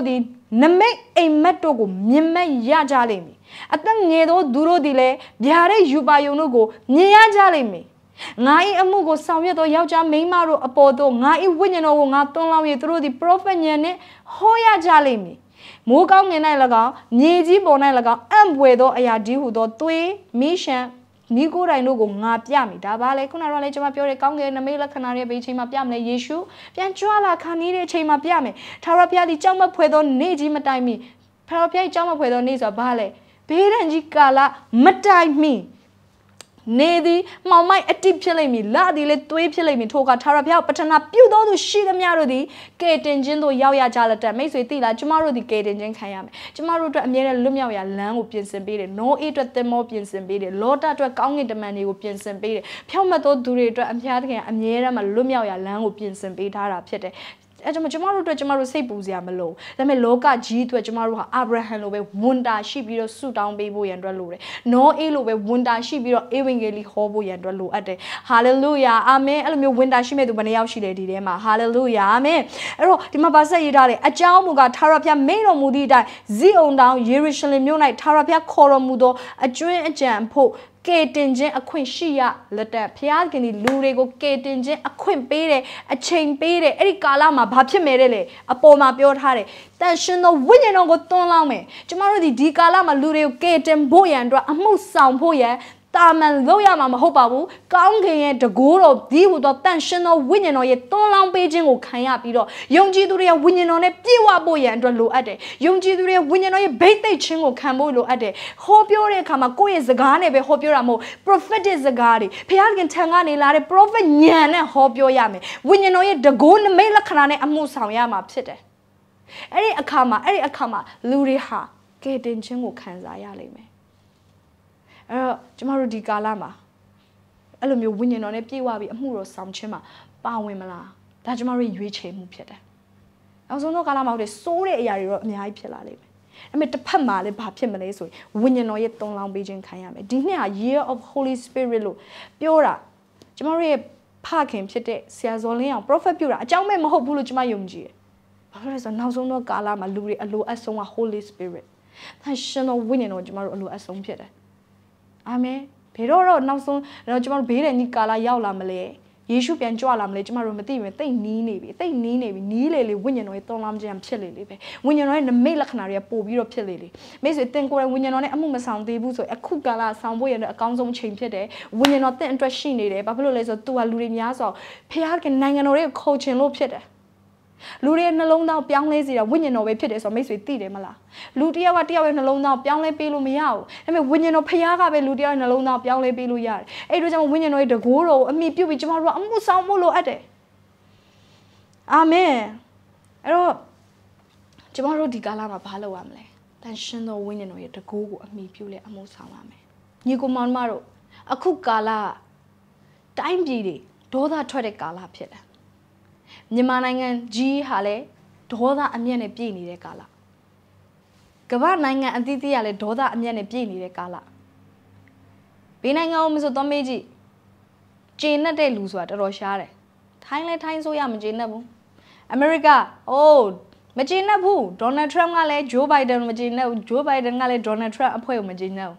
နမိတ်အိမ်မက်တို့ကိုမြင်မဲ့ရကြလိမ့်မည်အသက်ငယ်သောသူတို့သည်လည်းဗျာတဲ့ယူပါယုံတို့ကိုမြင်ရကြလိမ့်မည်ငါ၏အမှုကိုဆောင်ရွက်သောယောက်ျားမိန်းမတို့အပေါ်သို့ငါ၏ဝိညာဉ်တော်ကိုငါသွန်းလောင်း၍သူတို့သည် prophet ဉာဏ်နှင့်ဟောရကြလိမ့်မည်မိုးကောင်းငင်၌၎င်းမြေကြီးပေါ်၌၎င်းအံ့ဘွယ်သောအရာဒီဟုသောသွေးမီးရှံမိကိုယ်တိုင်တို့ကိုငါပြမိဒါပါလေခုနကတော့လေကျွန်မပြောတဲ့ကောင်းကင်နမိတ်လက္ခဏာတွေပဲအချိန်မှာပြမလဲယေရှုပြန်ကြွလာခါနေတဲ့အချိန်မှာပြမယ်ထာဝရဘုရားဒီကြောက်မဖွယ်သောနေ့ကြီးမတိုင်မီထာဝရဘုရားကြောက်မဖွယ်သောနေ့ဆိုတာဘာလဲဘေးရန်ကြီးကာလမတိုင်မီနေသည်မှောင်မိုက်အတိဖြစ်လိမ့်မည်လာသည်လေသွေးဖြစ်လိမ့်မည်ထိုကထာဝရဘုရားပထနာပြုသောသူရှိသမျှတို့သည်ကဲတင်ခြင်းတို့ရောက်ရကြလက်တက်မိတ်ဆွေသိလားကျမတို့ဒီကဲတင်ခြင်းခံရမယ်ကျမတို့အတွက်အမြဲတမ်းလွတ်မြောက်ရာလမ်းကိုပြင်ဆင်ပေးတယ်နောအေးအတွက်သင်္ဘောပြင်ဆင်ပေးတယ်လောတအတွက်ကောင်းကင်တမန်တွေကိုပြင်ဆင်ပေးတယ်ဖြောင့်မတ်သောသူတွေအတွက်အဖျားသခင်အမြဲတမ်းမလွတ်မြောက်ရာလမ်းကိုပြင်ဆင်ပေးထားတာဖြစ်တယ်အဲ့ကြောင့်ကျမတို့အတွက်ကျမတို့စိတ်ပူစရာမလိုဒါပေမဲ့လောကကြီးအတွက်ကျမတို့ဟာအာဗြဟံလိုပဲဝန်တာရှိပြီးတော့ဆုတောင်းပေးဖို့ရန်အတွက်လိုတယ်နောအေးလိုပဲဝန်တာရှိပြီးတော့ဧဝံဂေလိဟောဖို့ရန်အတွက်လိုအပ်တယ်ဟာလေလုယာအာမင်အဲ့လိုမျိုးဝန်တာရှိမဲ့သူဘယ်နှယောက်ရှိလဲဒီထဲမှာဟာလေလုယာအာမင်အဲ့တော့ဒီမှာဗာဆက်ရေးထားတယ်အကြောင်းမူကားထာဝရဘုရားမိန့်တော်မူသည့်အတိုင်းဇိအုန်တောင်ယေရုရှလင်မြို့၌ထာဝရဘုရားခေါ်တော်မူသောအကျွင်းအကြံဖို့ကဲတင်ခြင်းအခွင့်ရှိရလက်တက်ဘုရားခင်ဒီလူတွေကိုကဲတင်ခြင်းအခွင့်ပေးတယ်အချိန်ပေးတယ်အဲ့ဒီကာလမှာဘာဖြစ်မယ်တဲ့လေအပေါ်မှာပြောထားတယ်တန်ရှင်သောဝိညာဉ်တော်ကိုသွန်းလောင်းမယ်ကျမတို့ဒီဒီကာလမှာလူတွေကိုကဲတင်ဖို့ရန်အတွက်အမှုဆောင်ဖို့ရန်တာမန်လို့ရမှာမဟုတ်ပါဘူးကောင်းကင်ရဲ့တကိုးတော်ဒီဟူသောတန်ရှင်သောဝိညာဉ်တော်ရဲ့သွန်းလောင်းပေးခြင်းကိုခံရပြီးတော့ယုံကြည်သူတွေရဲ့ဝိညာဉ်တော်နဲ့ပြည့်ဝဖို့ရန်အတွက်လိုအပ်တယ်ယုံကြည်သူတွေရဲ့ဝိညာဉ်တော်ရဲ့ဗိတ်သိက်ခြင်းကိုခံဖို့လိုအပ်တယ်ဟောပြောတဲ့အခါမှာကိုယ့်ရဲ့စကားနဲ့ပဲဟောပြောတာမဟုတ် prophetic စကားတွေဘုရားခင်ထံကနေလာတဲ့ prophet ဉာဏ်နဲ့ဟောပြောရမယ်ဝိညာဉ်တော်ရဲ့တကိုးနမိတ်လက္ခဏာနဲ့အမှုဆောင်ရမှာဖြစ်တယ်အဲ့ဒီအခါမှာအဲ့ဒီအခါမှာလူတွေဟာကယ်တင်ခြင်းကိုခံစားရလိမ့်မယ်အဲ့တော့ကျမတို့ဒီကာလမှာအဲ့လိုမျိုးဝိညာဉ်တော်နဲ့ပြေဝပြီးအမှုတော်ဆောင်ခြင်းမှာပါဝင်မလားဒါကျမတို့ရွေးချယ်မှုဖြစ်တယ်နောက်ဆုံးတော့ကာလမှာဟုတ်တယ်စိုးတဲ့အရာတွေတော့အများကြီးဖြစ်လာလိမ့်မယ်အဲ့မဲ့တစ်ဖက်မှာလည်းဘာဖြစ်မလဲဆိုရင်ဝိညာဉ်တော်ရဲ့တုံလောင်းပေးခြင်းခံရမယ်ဒီနှစ်ဟာ year of holy spirit လို့ပြောတာကျမတို့ရဲ့ဖခင်ဖြစ်တဲ့ဆရာဇော်လင်းအောင် prophet ပြောတာအကြောင်းမဲ့မဟုတ်ဘူးလို့ကျမယုံကြည်တယ်ဘာလို့လဲဆိုတော့နောက်ဆုံးတော့ကာလမှာလူတွေအလိုအဆုံးက holy spirit ဒါရှင်တော်ဝိညာဉ်တော်ကျမတို့အလိုအဆုံးဖြစ်တယ်အာမင်ဘယ်တော့တော့နောက်ဆုံးတော့ကျမတို့ဘေးတဲ့ညီကာလာရောက်လာမလဲယေရှုပြန်ကြွလာမလဲကျမတို့မသိဘူးတိတ်နီးနေပြီတိတ်နီးနေပြီနီးလေလေဝိညာဉ်တော်ရဲ့သွန်လောင်းခြင်းဖြစ်လေလေပဲဝိညာဉ်တော်ရဲ့နမိတ်လက္ခဏာတွေကပို့ပြီးတော့ဖြစ်လေလေမိတ်ဆွေတင်ကိုယ်ဝိညာဉ်တော်နဲ့အမှုမဆောင်သေးဘူးဆိုအခုကာလဆောင်ဖို့ရတဲ့အကောင်းဆုံးချိန်ဖြစ်တယ်ဝိညာဉ်တော်တင့်အတွက်ရှိနေတယ်ဘာဖြစ်လို့လဲဆိုတော့ तू ဟာလူတွေများဆိုဖခင်ကနိုင်ငံတော်ရဲ့ခုတ်ချင်လို့ဖြစ်တယ်လူတွေနှလုံးသားပြောင်းလဲစေတာဝိညာဉ်တော်ပဲဖြစ်တယ်ဆိုတော့မိတ်ဆွေသိတယ်မလားလူတယောက်ကတယောက်ရဲ့နှလုံးသားပြောင်းလဲပေးလို့မရဘူးဒါပေမဲ့ဝိညာဉ်တော်ဖခင်ကပဲလူတယောက်ရဲ့နှလုံးသားပြောင်းလဲပေးလို့ရတယ်အဲ့ဒါကြောင့်ဝိညာဉ်တော်ရဲ့တကိုးတော်ကိုအမိပြုတ်ပြီးကျမတို့ကအမှုဆောင်ဖို့လိုအပ်တယ်အာမင်အဲ့တော့ကျမတို့ဒီကာလမှာဘာလုပ်ရမလဲတန်ရှင်သောဝိညာဉ်တော်ရဲ့တကိုးကိုအမိပြုတ်လဲအမှုဆောင်ရမယ်ညီကောင်မောင်မတို့အခုကာလတိုင်းပြည်တွေဒေါသထွက်တဲ့ကာလဖြစ်တယ်မြန်မာနိုင်ငံကြီးဟာလည်းဒေါသအမျက်နဲ့ပြည့်နေတဲ့ကာလကမ္ဘာနိုင်ငံအသီးသီးကလည်းဒေါသအမျက်နဲ့ပြည့်နေတဲ့ကာလဘေးနိုင်ငံကိုမဆိုတော့မေးကြည့်ကျေနပ်တဲ့လူဆိုတာတော်တော်ရှားတယ်ထိုင်းလဲထိုင်းဆိုရမကျေနပ်ဘူးအမေရိကအိုးမကျေနပ်ဘူးဒေါ်နယ်ထရမ့်ကလည်းဂျိုးဘိုင်ဒန်မကျေနပ်ဘူးဂျိုးဘိုင်ဒန်ကလည်းဒေါ်နယ်ထရမ့်အဖွဲ့ကိုမကျေနပ်ဘူး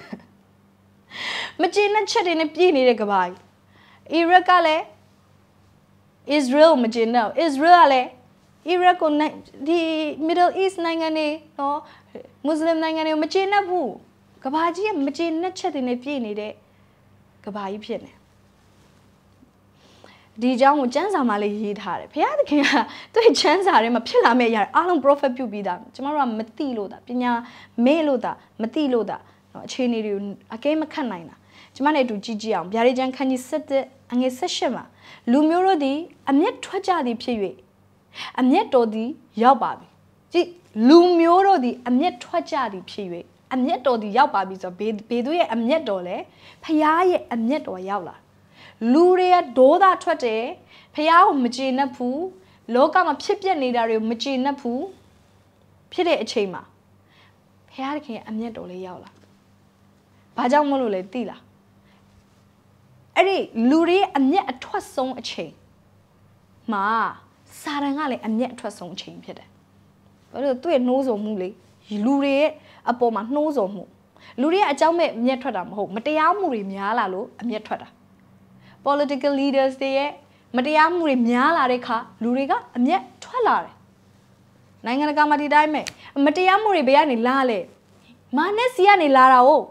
မကျေနပ်ချက်တွေနဲ့ပြည့်နေတဲ့ကမ္ဘာကြီးအီရတ်ကလည်း Israel မကျေနပ် Israel ကလည်း Iraq ကိုဒီ Middle East နိုင်ငံတွေနော်မွတ်စလင်နိုင်ငံတွေမကျေနပ်ဘူးကမ္ဘာကြီးကမကျေနပ်ချက်တွေနဲ့ပြည့်နေတဲ့ကမ္ဘာကြီးဖြစ်နေဒီအကြောင်းကိုကျမ်းစာမှာလည်းရေးထားတယ်ဘုရားသခင်ကသူ့ကျမ်းစာထဲမှာဖြစ်လာမယ့်အရာအားလုံး prophet ပြုပြီးသားကျမတို့ကမသိလို့တာပညာမဲလို့တာမသိလို့တာအခြေအနေတွေကိုအကဲမခတ်နိုင်တာကျမနဲ့အတူကြည့်ကြည့်အောင်ဗျာဒိတ်ကျမ်းခန်းကြီးsevenအငယ်sevenမှာလူမျိုးတို့သည်အမျက်ထွက်ကြသည်ဖြစ်၍အမျက်တော်သည်ရောက်ပါပြီကြည့်လူမျိုးတို့သည်အမျက်ထွက်ကြသည်ဖြစ်၍အမျက်တော်သည်ရောက်ပါပြီဆိုတော့ဘေဘေသူရဲ့အမျက်တော်လဲဖခင်ရဲ့အမျက်တော်ရောက်လာလူတွေကဒေါသထွက်တယ်ဖခင်ကိုမကျေနပ်ဘူးလောကမှာဖြစ်ပျက်နေတာတွေကိုမကျေနပ်ဘူးဖြစ်တဲ့အချိန်မှာဖခင်ရဲ့အမျက်တော်လေးရောက်လာဘာကြောင့်မလို့လဲသိလားအဲ့ဒီလူတွေအမျက်အထွက်ဆုံးအချိန်မှာစာတန်ကလည်းအမျက်အထွက်ဆုံးအချိန်ဖြစ်တယ်ဘာလို့သူ့ရဲ့နှိုးဆော်မှုလေလူတွေရဲ့အပေါ်မှာနှိုးဆော်မှုလူတွေရဲ့အကြောင်းမဲ့အမျက်ထွက်တာမဟုတ်မတရားမှုတွေများလာလို့အမျက်ထွက်တာ political leaders တွေရဲ့မတရားမှုတွေများလာတဲ့ခါလူတွေကအမျက်ထွက်လာတယ်နိုင်ငံတကာမှာဒီတိုင်းမဲ့မတရားမှုတွေဘယ်ကနေလာလဲမာနက်စီကနေလာတာဟုတ်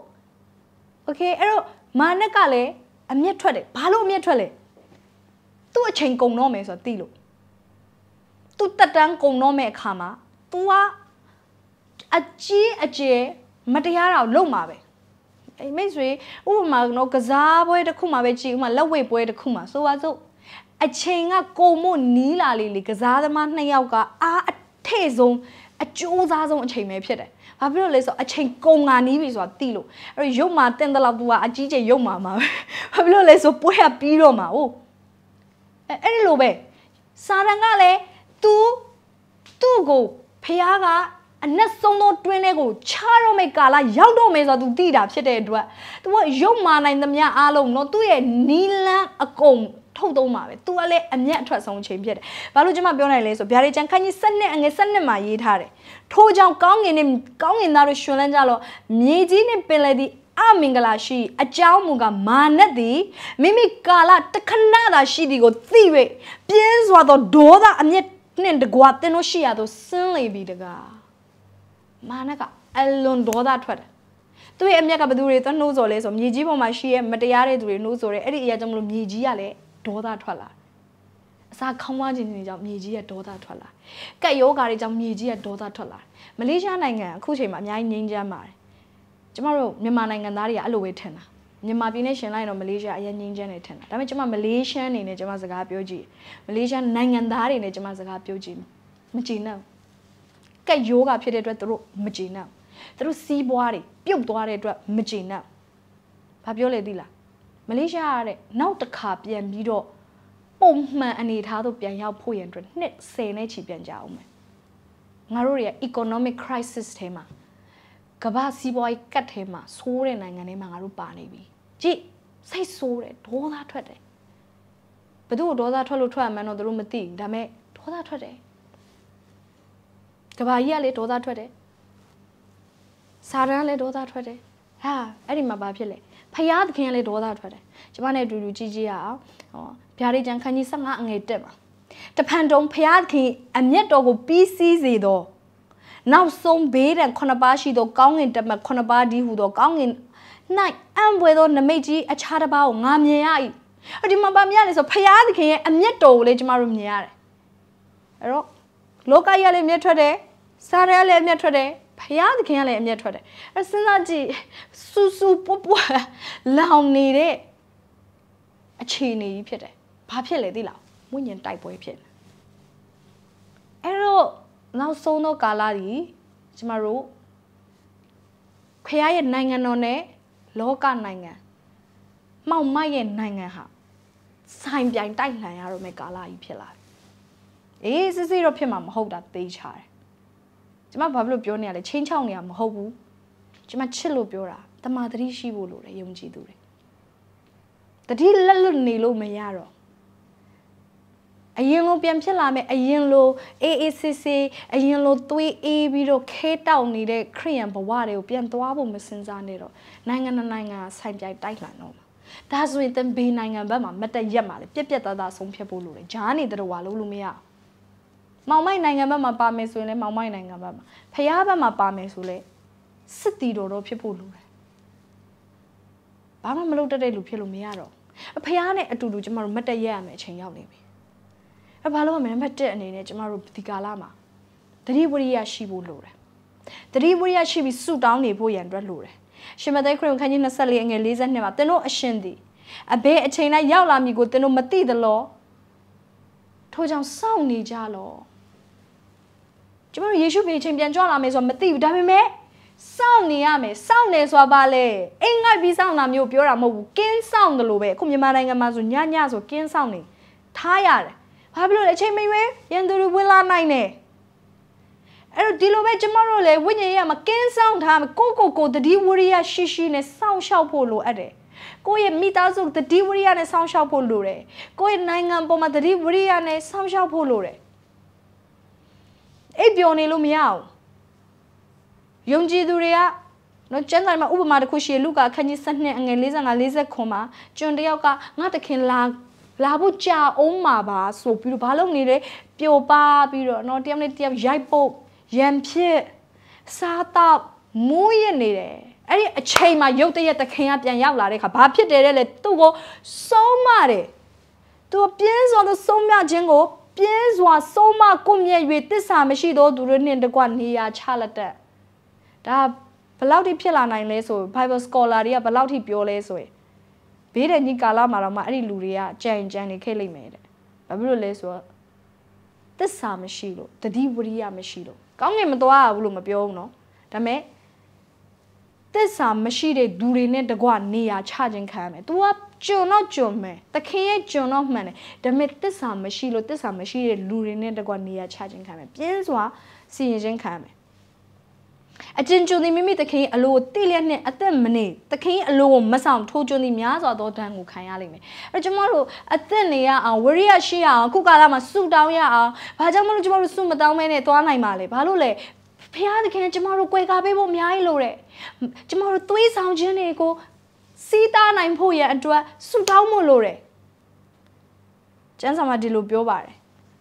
okay အဲ့တော့မာနက်ကလည်းအမျက်ထွက်တယ်ဘာလို့အမျက်ထွက်လဲသူ့အချိန်ကုန်တော့မယ်ဆိုတော့သိလို့သူတက်တန်းကုန်တော့မဲ့အခါမှာ तू ကအကြီးအကျယ်မတရားတာကိုလုပ်မှာပဲအိမ်မိတ်ဆွေဥပမာတော့ကစားပွဲတစ်ခုမှပဲကြည့်ဥပမာလက်ဝဲပွဲတစ်ခုမှဆိုပါစို့အချိန်ကကုန်မို့နီးလာလေလေကစားသမားနှစ်ယောက်ကအားအထည့်ဆုံးအကျိုးစားဆုံးအချိန်ပဲဖြစ်တယ်ဘာဖြစ်လို့လဲဆိုတော့အချိန်ကုန်လာနီးပြီဆိုတာသိလို့အဲ့ရုပ်မှာတင်တဲ့လောက် तू ကအကြီးကျယ်ရုပ်မှာမှာဘာဖြစ်လို့လဲဆိုပွဲကပြီးတော့မှာဟုတ်အဲ့အဲ့လိုပဲစာရန်ကလည်း तू သူ့ကိုဖះကအနက်ဆုံးသောတွင်းထဲကိုချတော့မဲ့ကာလရောက်တော့မယ်ဆိုတော့ तू သိတာဖြစ်တဲ့အတွက် तू ကရုပ်မာနိုင်သမျှအားလုံးเนาะသူ့ရဲ့နီလန်းအကုန်ထုတ်သုံးပါပဲ तू ကလည်းအမျက်အထွက်ဆုံးချိန်ဖြစ်တယ်ဘာလို့ကျွန်မပြောနိုင်လဲဆိုဗျာဒိတ်ချန်ခန်းကြီးစနစ်အငယ်စနစ်မှာရေးထားတယ်ထိုးကြောင်ကောင်းငင်နဲ့ကောင်းငင်သားတို့ရှင်လန်းကြတော့မြေကြီးနဲ့ပင်လယ်ဒီအမင်္ဂလာရှိအကြောင်းမူကမာနက်သည်မိမိကာလတခဏသာရှိသည်ကိုသိ၍ပြင်းစွာသောဒေါသအမျက်နှင့်တကွာတင်လို့ရှိရသောစင်းလေပြီတကားမာနကအလွန်ဒေါသထွက်တယ်သူ့ရဲ့အမျက်ကဘယ်သူတွေသွားနှိုးဆော်လဲဆိုမြေကြီးပေါ်မှာရှိရဲ့မတရားတဲ့သူတွေနှိုးဆော်တယ်အဲ့ဒီအရာကြောင့်မလို့မြေကြီးကလည်းဒေါသထွက်လာအစာခေါင်းဝါးခြင်းတွေကြောင့်မြေကြီးကဒေါသထွက်လာကက်ယောဂါတွေကြောင့်မြေကြီးကဒေါသထွက်လာမလေးရှားနိုင်ငံအခုချိန်မှာအများကြီးငြိမ်းချမ်းပါတယ်ကျမတို့မြန်မာနိုင်ငံသားတွေကအဲ့လိုပဲထင်တာမြန်မာပြည်နဲ့ရှင်လိုက်တော့မလေးရှားအရင်ငြိမ်းချမ်းနေထင်တာဒါပေမဲ့ကျမမလေးရှားအနေနဲ့ကျမစကားပြောကြည့်မလေးရှားနိုင်ငံသားတွေနဲ့ကျမစကားပြောကြည့်မကြည်နဲ့ကက်ယောဂါဖြစ်တဲ့အတွက်သူတို့မကြည်နဲ့သူတို့စီးပွားတွေပြုတ်သွားတဲ့အတွက်မကြည်နဲ့ဘာပြောလဲသိလားမလေးရှားကတဲ့နောက်တစ်ခါပြန်ပြီးတော့ပုံမှန်အနေထားသို့ပြန်ရောက်ဖို့ရန်အတွက်နှစ်ဆယ်နဲ့ချီပြန်ကြအောင်မယ်ငါတို့ရဲ့ economic crisis ထဲမှာကမ္ဘာစီးပွားရေးကတ်ထဲမှာဆိုးတဲ့နိုင်ငံတွေမှာငါတို့ပါနေပြီကြည့်စိတ်ဆိုးတယ်ဒေါသထွက်တယ်ဘယ်သူ့ဒေါသထွက်လို့ထွက်မှန်းတော့သူတို့မသိဘူးဒါပေမဲ့ဒေါသထွက်တယ်ကဘာကြီးကလည်းဒေါသထွက်တယ်စာရန်လည်းဒေါသထွက်တယ်ဟာအဲ့ဒီမှာဘာဖြစ်လဲဖယားသခင်ကလည်းဒေါသထွက်တယ်ကျမနဲ့အတူတူကြည့်ကြည့်ရအောင်ဟောဗျာဒိတ်ကျန်ခန်းကြီးဆယ့်ငါအငယ်တက်ပါတဖန်တုံဖယားသခင်အမျက်တော်ကိုပြီးစီးစေတော့နောက်ဆုံးဘေးဒဏ်ခုနှစ်ပါးရှိသောကောင်းငင်တက်မှခုနှစ်ပါးဒီဟူသောကောင်းငင်၌အံပွဲသောနမိတ်ကြီးအခြားတစ်ပါးကိုငါမြင်ရ၏ဒီမှာပါမြင်ရလဲဆိုဖယားသခင်ရဲ့အမျက်တော်ကိုလည်းကျမတို့မြင်ရတယ်အဲ့တော့လောကကြီးကလည်းအမျက်ထွက်တယ်စာရန်ကလည်းအမျက်ထွက်တယ်ဖယားသခင်ကလည်းအမျက်ထွက်တယ်အဲ့စဉ်းစားကြည့်စူစူပွပွလောင်နေတဲ့အခြေအနေကြီးဖြစ်တယ်ဘာဖြစ်လဲသိလားဝိညာဉ်တိုက်ပွဲဖြစ်တယ်အဲ့တော့နောက်ဆုံးသောကာလကြီးကျမတို့ဖယားရဲ့နိုင်ငံတော်နဲ့လောကနိုင်ငံမှောက်မိုက်ရဲ့နိုင်ငံဟာဆိုင်ပြိုင်တိုက်လှန်ရတော့မယ့်ကာလကြီးဖြစ်လာပြီအေးစစ်စစ်တော့ဖြစ်မှာမဟုတ်တာသိချတယ်ကျမဘာဖြစ်လို့ပြောနေရလဲချင်းချောင်းနေရမဟုတ်ဘူးကျမချစ်လို့ပြောတာတမာတတိရှိဖို့လိုတယ်ယုံကြည်သူတွေတတိလက်လွတ်နေလို့မရတော့အရင်လိုပြန်ဖြစ်လာမယ်အရင်လိုအေးအေးဆေးဆေးအရင်လိုသွေးအေးပြီးတော့ခဲတောက်နေတဲ့ခရိယန်ဘဝတွေကိုပြန်သွားဖို့မစင်စားနေတော့နိုင်ငံနိုင်ငံဆိုင်ပြိုင်တိုက်လှန်တော့မှာဒါဆိုရင်တန်ဘေးနိုင်ငံဘက်မှာမတက်ရက်မှာလေပြက်ပြက်သားသားဆုံးဖြတ်ဖို့လိုတယ်ဂျားနေတော်ဝါလို့လို့မရမောင်မိုက်နိုင်ငံဘက်မှာပါမယ်ဆိုရင်လည်းမောင်မိုက်နိုင်ငံဘက်မှာဖျားဘက်မှာပါမယ်ဆိုလဲစစ်တီတော်တော့ဖြစ်ဖို့လိုတယ်ဘာမှမလုပ်တတ်တဲ့လူဖြစ်လို့မရတော့ဖျားနဲ့အတူတူကျမတို့မတက်ရက်ရမယ်အချိန်ရောက်နေပြီအဲဘာလို့မလဲမတက်အနေနဲ့ကျမတို့ဒီကာလမှာတတိဝရိယရှိဖို့လိုတယ်တတိဝရိယရှိပြီးစုတောင်းနေဖို့ရန်အတွက်လိုတယ်ရှင်မသက်ခရစ်ခန်းကြီး၂၄အငယ်၄၂မှာသင်တို့အရှင်သည်အဘယ်အချိန်တိုင်းရောက်လာမည်ကိုသင်တို့မသိသလောထို့ကြောင့်စောင့်နေကြလောကျမတို့ယေရှုဖေချိန်ပြန်ကြွလာမယ်ဆိုတော့မသိဘူးဒါပေမဲ့စောင့်နေရမယ်စောင့်နေဆိုတာဘာလဲအိမ်ငိုက်ပြီးစောင့်တာမျိုးပြောတာမဟုတ်ဘူးကင်းစောင့်တယ်လို့ပဲအခုမြန်မာနိုင်ငံမှာဆိုညညဆိုကင်းစောင့်နေထားရတယ်ဘာဖြစ်လို့လဲအချိန်မရွေးရန်သူတွေဝင်လာနိုင်တယ်အဲ့တော့ဒီလိုပဲကျမတို့လည်းဝိညာဉ်ရေးမှာကင်းဆောင်ထားမယ်ကိုကိုကိုတတိဝရိယရှိရှိနဲ့စောင့်ရှောက်ဖို့လိုအပ်တယ်ကိုယ့်ရဲ့မိသားစုတတိဝရိယနဲ့စောင့်ရှောက်ဖို့လိုတယ်ကိုယ့်ရဲ့နိုင်ငံပေါ်မှာတတိဝရိယနဲ့စောင့်ရှောက်ဖို့လိုတယ်အိပ်ပျော်နေလို့မရအောင်ယုံကြည်သူတွေကနော်ကျမ်းစာမှာဥပမာတစ်ခုရှိလူကခန်းကြီး၁၂အငယ်၄၅ ၄၉မှာကျွန်တယောက်ကငါတခင်လာလာဖို့ကြာအောင်မှာပါဆိုပြီးတော့ဘာလို့နေလဲပျော်ပါပြီးတော့နော်တယောက်နဲ့တယောက်ရိုက်ပုတ်ရံဖြစ်စားတော့မိုးရနေတယ်အဲ့ဒီအချိန်မှာရုတ်တရက်တခင်ကပြန်ရောက်လာတဲ့ခါဘာဖြစ်တယ်လဲသူ့ကိုဆုံးမတယ်သူပြင်းစွာသောဆုံးမခြင်းကိုပြင်းစွာဆုံးမကွမြဲ၍တစ္ဆာမရှိသောသူတို့နှင့်တကွနေရာချလက်တဲ့ဒါဘယ်လောက်ထိဖြစ်လာနိုင်လဲဆို Bible scholar တွေကဘယ်လောက်ထိပြောလဲဆိုရင်ဘေးတဲ့ညီကာလမှာတော့မှအဲ့ဒီလူတွေကကြံကြံနေခဲ့လိမ့်မယ်တဲ့ဘာဖြစ်လို့လဲဆိုတော့တစ္ဆာမရှိလို့တတိဝရိယမရှိလို့ကောင်းငင်မသွားဘူးလို့မပြောဘူးနော်ဒါပေမဲ့တစ္ဆာမရှိတဲ့သူတွေနဲ့တကွနေရာချခြင်းခံရမယ် तू ကကျွန်တော့ကျွန်မယ်တခင်ရဲ့ကျွန်တော့မှန်တယ်ဒါပေမဲ့တစ္ဆာမရှိလို့တစ္ဆာမရှိတဲ့လူတွေနဲ့တကွနေရာချခြင်းခံရမယ်ပြင်းစွာစီရင်ခြင်းခံရမယ်အကျဉ်းကျွန်းသည်မိမိတခင်အလိုတိလျက်နဲ့အသက်မနေတခင်အလိုကိုမဆောင်ထိုးကျွန်းသည်များစွာသောဒဏ်ကိုခံရလိမ့်မယ်အဲ့တော့ကျွန်တော်တို့အသက်နေရအောင်ဝရိယရှိရအောင်ခုကာလမှာစုတောင်းရအောင်ဘာကြောင့်မလို့ကျွန်တော်တို့စုမတောင်းမဲနဲ့သွားနိုင်ပါလဲဘာလို့လဲဖခင်တခင်ကျွန်တော်တို့ကြွယ်ကာပေးဖို့အများကြီးလိုတယ်ကျွန်တော်တို့သွေးဆောင်ခြင်းတွေကိုစီးတားနိုင်ဖို့ရန်အတွက်စုတောင်းဖို့လိုတယ်ကျမ်းစာမှာဒီလိုပြောပါတယ်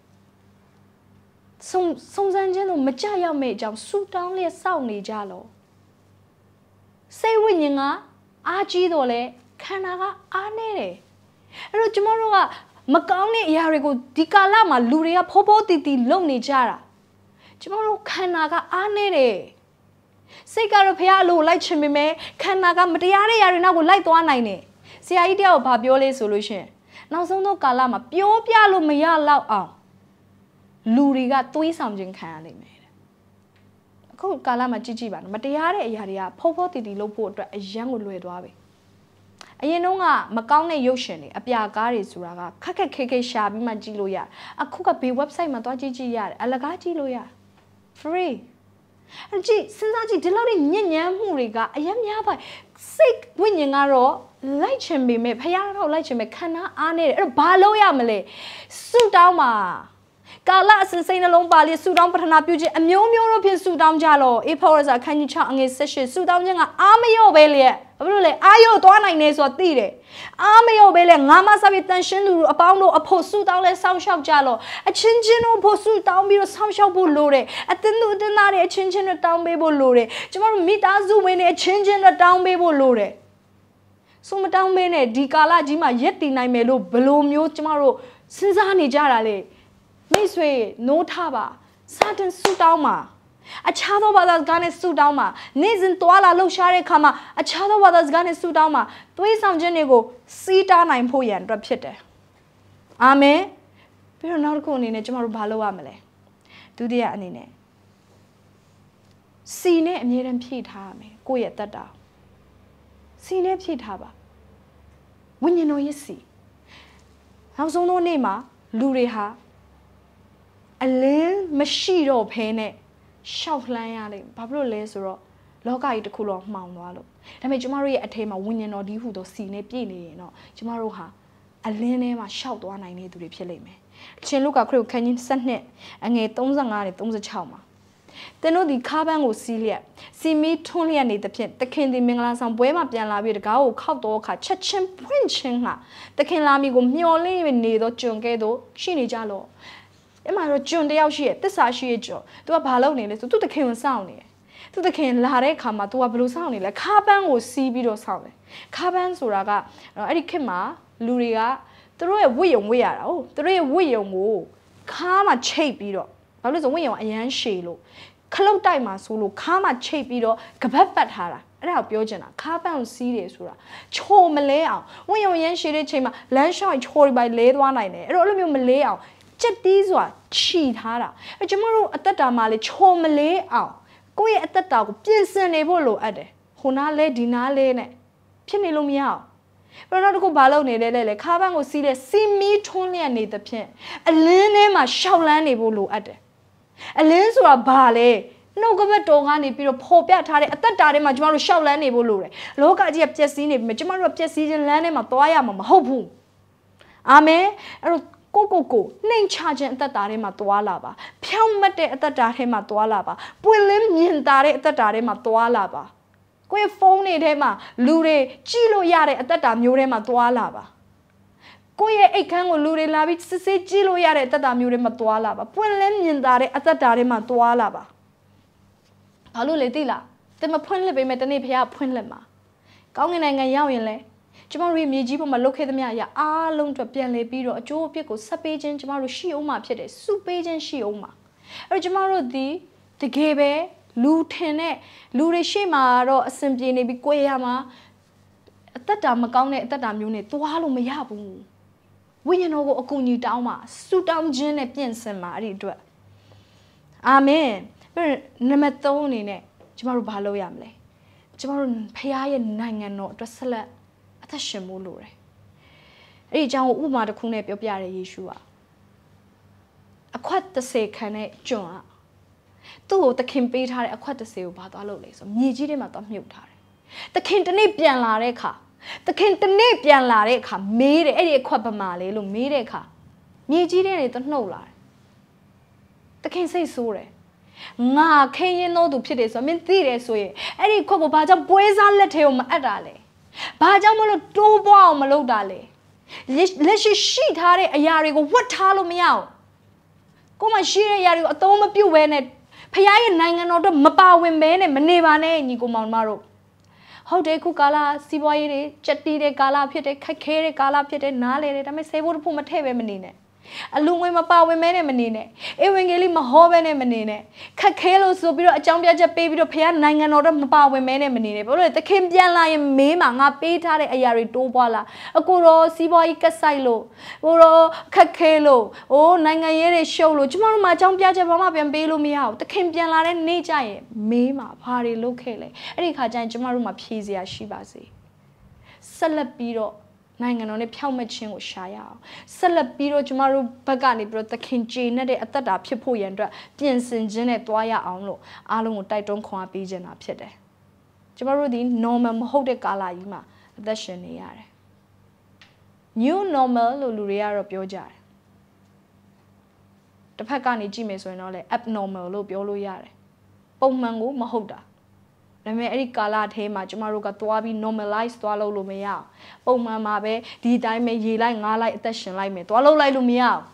စုံစုံစမ်းခြင်းတို့မကြရောက်မဲ့အကြောင်းဆူတောင်းလျက်စောင့်နေကြလောစိတ်ဝိညာဉ်ကအားကြီးတော့လေခန္ဓာကအားနေတယ်အဲ့တော့ကျမတို့ကမကောင်းတဲ့အရာတွေကိုဒီကာလမှာလူတွေကဖိုးဖိုးတီတီလုပ်နေကြတာကျမတို့ခန္ဓာကအားနေတယ်စိတ်ကတော့ဖះအလိုလိုက်ချင်ပေမဲ့ခန္ဓာကမတရားတဲ့ຢာတွေနောက်ကိုလိုက်သွားနိုင်တယ်ဆရာကြီးတယောက်ဘာပြောလဲဆိုလို့ရှင်နောက်ဆုံးသောကာလမှာပြောပြလို့မရတော့အောင်လူတွေကသွေးဆောင်ခြင်းခံရလိမ့်မယ်အခုကာလမှာကြည့်ကြည့်ပါနော်မတရားတဲ့အရာတွေကဖောဖောတီတီလုပ်ဖို့အတွက်အရန်ကိုလွယ်သွားပြီအရင်တော့ကမကောင်းတဲ့ရုပ်ရှင်တွေအပြာကားတွေဆိုတာကခက်ခက်ခဲခဲရှာပြီးမှကြည့်လို့ရအခုကဘေး website မှာသွားကြည့်ကြည့်ရတယ်အလကားကြည့်လို့ရ free အကြည့်စဉ်းစားကြည့်ဒီလောက်ညဉ့်ညမ်းမှုတွေကအရန်များပါစိတ်ဝိညာဉ်ကတော့လိုက်ချင်ပေမဲ့ဖခင်တော့လိုက်ချင်မဲ့ခန္ဓာအားနေတယ်အဲ့တော့ဘာလုပ်ရမလဲစုတောင်းပါကာလအစဉ်စိတ်နှလုံးပါလျက်ဆူတောင်းပထနာပြုခြင်းအမျိုးမျိုးတို့ဖြင့်ဆူတောင်းကြလောအေဖောရစာခန်းကြီး၆အငယ်၁၈ဆူတောင်းခြင်းကအာမရော့ပဲလျက်ဘာဖြစ်လို့လဲအာရော့သွားနိုင်နေဆိုတော့သိတယ်အာမရော့ပဲလျက်ငါမစပြီးတန်ရှင်းသူအပေါင်းတို့အဖို့ဆူတောင်းလဲဆောင်းလျှောက်ကြလောအချင်းချင်းတို့ဖို့ဆူတောင်းပြီးတော့ဆောင်းလျှောက်ဖို့လိုတယ်အတင်းတို့အတင်းသားတွေအချင်းချင်းတို့တောင်းပေးဖို့လိုတယ်ကျမတို့မိသားစုဝင်တွေအချင်းချင်းတို့တောင်းပေးဖို့လိုတယ်ဆိုမတောင်းပေးနဲ့ဒီကာလကြီးမှာရက်တည်နိုင်မယ်လို့ဘယ်လိုမျိုးကျမတို့စဉ်းစားနေကြတာလဲမိတ်ဆွေနိုးထပါစာတန်ဆူတောင်းမှာအခြားသောဘာသာစကားနဲ့ဆူတောင်းမှာနေ့စဉ်တွာလာလှုပ်ရှားတဲ့အခါမှာအခြားသောဘာသာစကားနဲ့ဆူတောင်းမှာသွေးဆောင်ခြင်းတွေကိုစီးတားနိုင်ဖို့ရန်အတွက်ဖြစ်တယ်အာမင်ပြီးတော့နောက်တစ်ခုအနေနဲ့ကျွန်တော်တို့ဘာလုပ်ရမလဲဒုတိယအနေနဲ့စီနဲ့အမြဲတမ်းဖြည့်ထားရမယ်ကိုယ့်ရဲ့တက်တာစီနဲ့ဖြည့်ထားပါဝိညာဉ်တော်ရဲ့စီနောက်ဆုံးသောနေ့မှာလူတွေဟာအလင်းမရှိတော့ဖဲနဲ့ရှောက်လှမ်းရလိမ့်ဘာဖြစ်လို့လဲဆိုတော့လောကကြီးတစ်ခုလုံးမှောင်သွားလို့ဒါပေမဲ့ကျမတို့ရဲ့အထဲမှာဝိညာဉ်တော်ဒီဟုသောစီနဲ့ပြည့်နေရင်တော့ကျမတို့ဟာအလင်းထဲမှာရှောက်သွားနိုင်တဲ့သူတွေဖြစ်လိမ့်မယ်ရှင်လုကာခရစ်ခန်းကြီး၁၂အငယ်၃၅နဲ့၃၆မှာသင်တို့ဒီခါးပန်းကိုစီးလျက်စီမီထွန်းလျက်နေသဖြင့်တခင်ဒီမင်္ဂလာဆောင်ပွဲမှာပြန်လာပြီးတကားကိုခောက်တော့အခါချက်ချင်းဖွင့်ခြင်းဟာတခင်လာမီကိုမျော်လင့်နေသောကျွန်ကဲ့သို့ရှိနေကြလောအဲ့မှာတော့ကျွန်တယောက်ရှိရဲ့တစ္ဆာရှိရဲ့ကျွန် तू ကဘာလုပ်နေလဲဆို तू တခင်ကိုစောင့်နေတယ် तू တခင်လာတဲ့အခါမှာ तू ကဘယ်လိုစောင့်နေလဲခါးပန်းကိုစီးပြီးတော့စောင့်တယ်ခါးပန်းဆိုတာကအဲ့ဒီခေတ်မှာလူတွေကသူတို့ရဲ့ဝိယုံဝိရတာဟုတ်သူတို့ရဲ့ဝိယုံကိုခါးမှာချိတ်ပြီးတော့ဘာလို့လဲဆိုဝိယုံအရန်ရှည်လို့ခလုတ်တိုက်မှာဆိုလို့ခါးမှာချိတ်ပြီးတော့ကပတ်ပတ်ထားတာအဲ့ဒါကိုပြောချင်တာခါးပန်းကိုစီးတယ်ဆိုတာချိုမလဲအောင်ဝိယုံရန်ရှည်တဲ့ချိန်မှာလမ်းလျှောက်ချိုတွေပဲလဲသွားနိုင်တယ်အဲ့တော့အဲ့လိုမျိုးမလဲအောင်ချက်တီးစွာခြီထားတာအဲကျွန်တော်တို့အသက်တာမှာလေချုံမလေးအောင်ကိုယ့်ရဲ့အသက်တာကိုပြင်ဆင်နေဖို့လိုအပ်တယ်ဟိုနားလဲဒီနားလဲနဲ့ဖြစ်နေလို့မရအောင်ဘယ်တော့တခုဘာလုပ်နေလဲလဲလေခါးပန်းကိုစီးတဲ့စီမီထွန်းလျက်နေသဖြင့်အလင်းထဲမှာရှောက်လန်းနေဖို့လိုအပ်တယ်အလင်းဆိုတာဘာလဲနှုတ်ကပတ်တော်ကနေပြီးတော့ပေါ်ပြထားတဲ့အသက်တာထဲမှာကျမတို့ရှောက်လန်းနေဖို့လိုတယ်လောကကြီးကပျက်စီးနေပြီမြကျမတို့ကပျက်စီးခြင်းလမ်းထဲမှာသွားရမှာမဟုတ်ဘူးအာမင်အဲ့တော့ကိုကိုကိုနှိမ်ချခြင်းအသက်တာထဲမှာတွာလာပါဖြ Pyamate at the Darema Tualaba. Puelim Yintare at the Darema Tualaba. Quay phone it hema, Lure, Chilo Yare at the Damurema Tualaba. Quay a cango Lure Lavit, say Chilo Yare at the Damurema Tualaba. Puelim Yintare at the Darema Tualaba. Paluletila, then a point lebe met an apia point lema. Gong and a yawin. Jamari Mijibo Malokemia, ah, long to Pianle Biro, a Joe Pico, Subagent, Jamaru Shioma Pede, Supagent Shioma. A Jamaro di, the Gabe, Lutene, Lure Shima, Assembly Nebi Quayama, Tata Macone, Tata Mune, Tualo Mayabu. We know a Kuni Dama, Su down Jen and Piensen Mari Dwa. Amen. Nematone, Jamaru Balo Yamle. Jamaru Paya Nang and not Dressela. Shemulure. Ejan Uma the Cunep of Yara Yeshua. A quite the say can it join. Two the king beat her a quite the say about Aloles, or Mijim at the mute her. The Kintanipian Lareca. The Kintanipian Lareca made a quapamale, Lumireca. Mijin it no lie. The king say sore. Na can no do pities or mentire so ye. Any cocobaja boys are let him at Ale. Bajamolo two bow malo dale. Let's sheet hare a yarigo, what talo me out? Come and sheer a yari, a tome of you when it. Paya nine and order mapa women and manevane, Nico Maro. How de Kukala, Siboye, Chatty, Gala Pite, Kakere, Gala Pite, Nale, I may say what Pumateve menine. Along with power men menine. Evangeli Mahoven menine. Kakelo Sobiro, a Jambia baby to pay nine and order power men menine. But the Kimbian lion me, Manga, Peter, a yari dobala, a Goro, Siboy Casilo, Oro, Kakelo, oh, nine a year show, Jumama, Jambia, Mama, and Belo me out. The Kimbian lion, Nature, Mema, party locale, Erika Jan Jamaruma Pizia Shibazi. Salapiro. Nine on a Piamachin was shy out. Salapiro Jamaru Pagani brought the king Jane at the Pipo Yandra, Piensen Janet Dwyer Anlo, Alon Titan Qua Pigeon up here. Jamarudi, normal Mohode Gala Yuma, the Sheniare. New normal Luria of your jar. The Pagani Jimes were not abnormal Lobiolo Yare. Pomango Mahoda. The America lad him, Jamaruga Twabi normalized to allow Lumia. Oh, mamma, be, did I make ye like I like attention like me to allow like Lumia?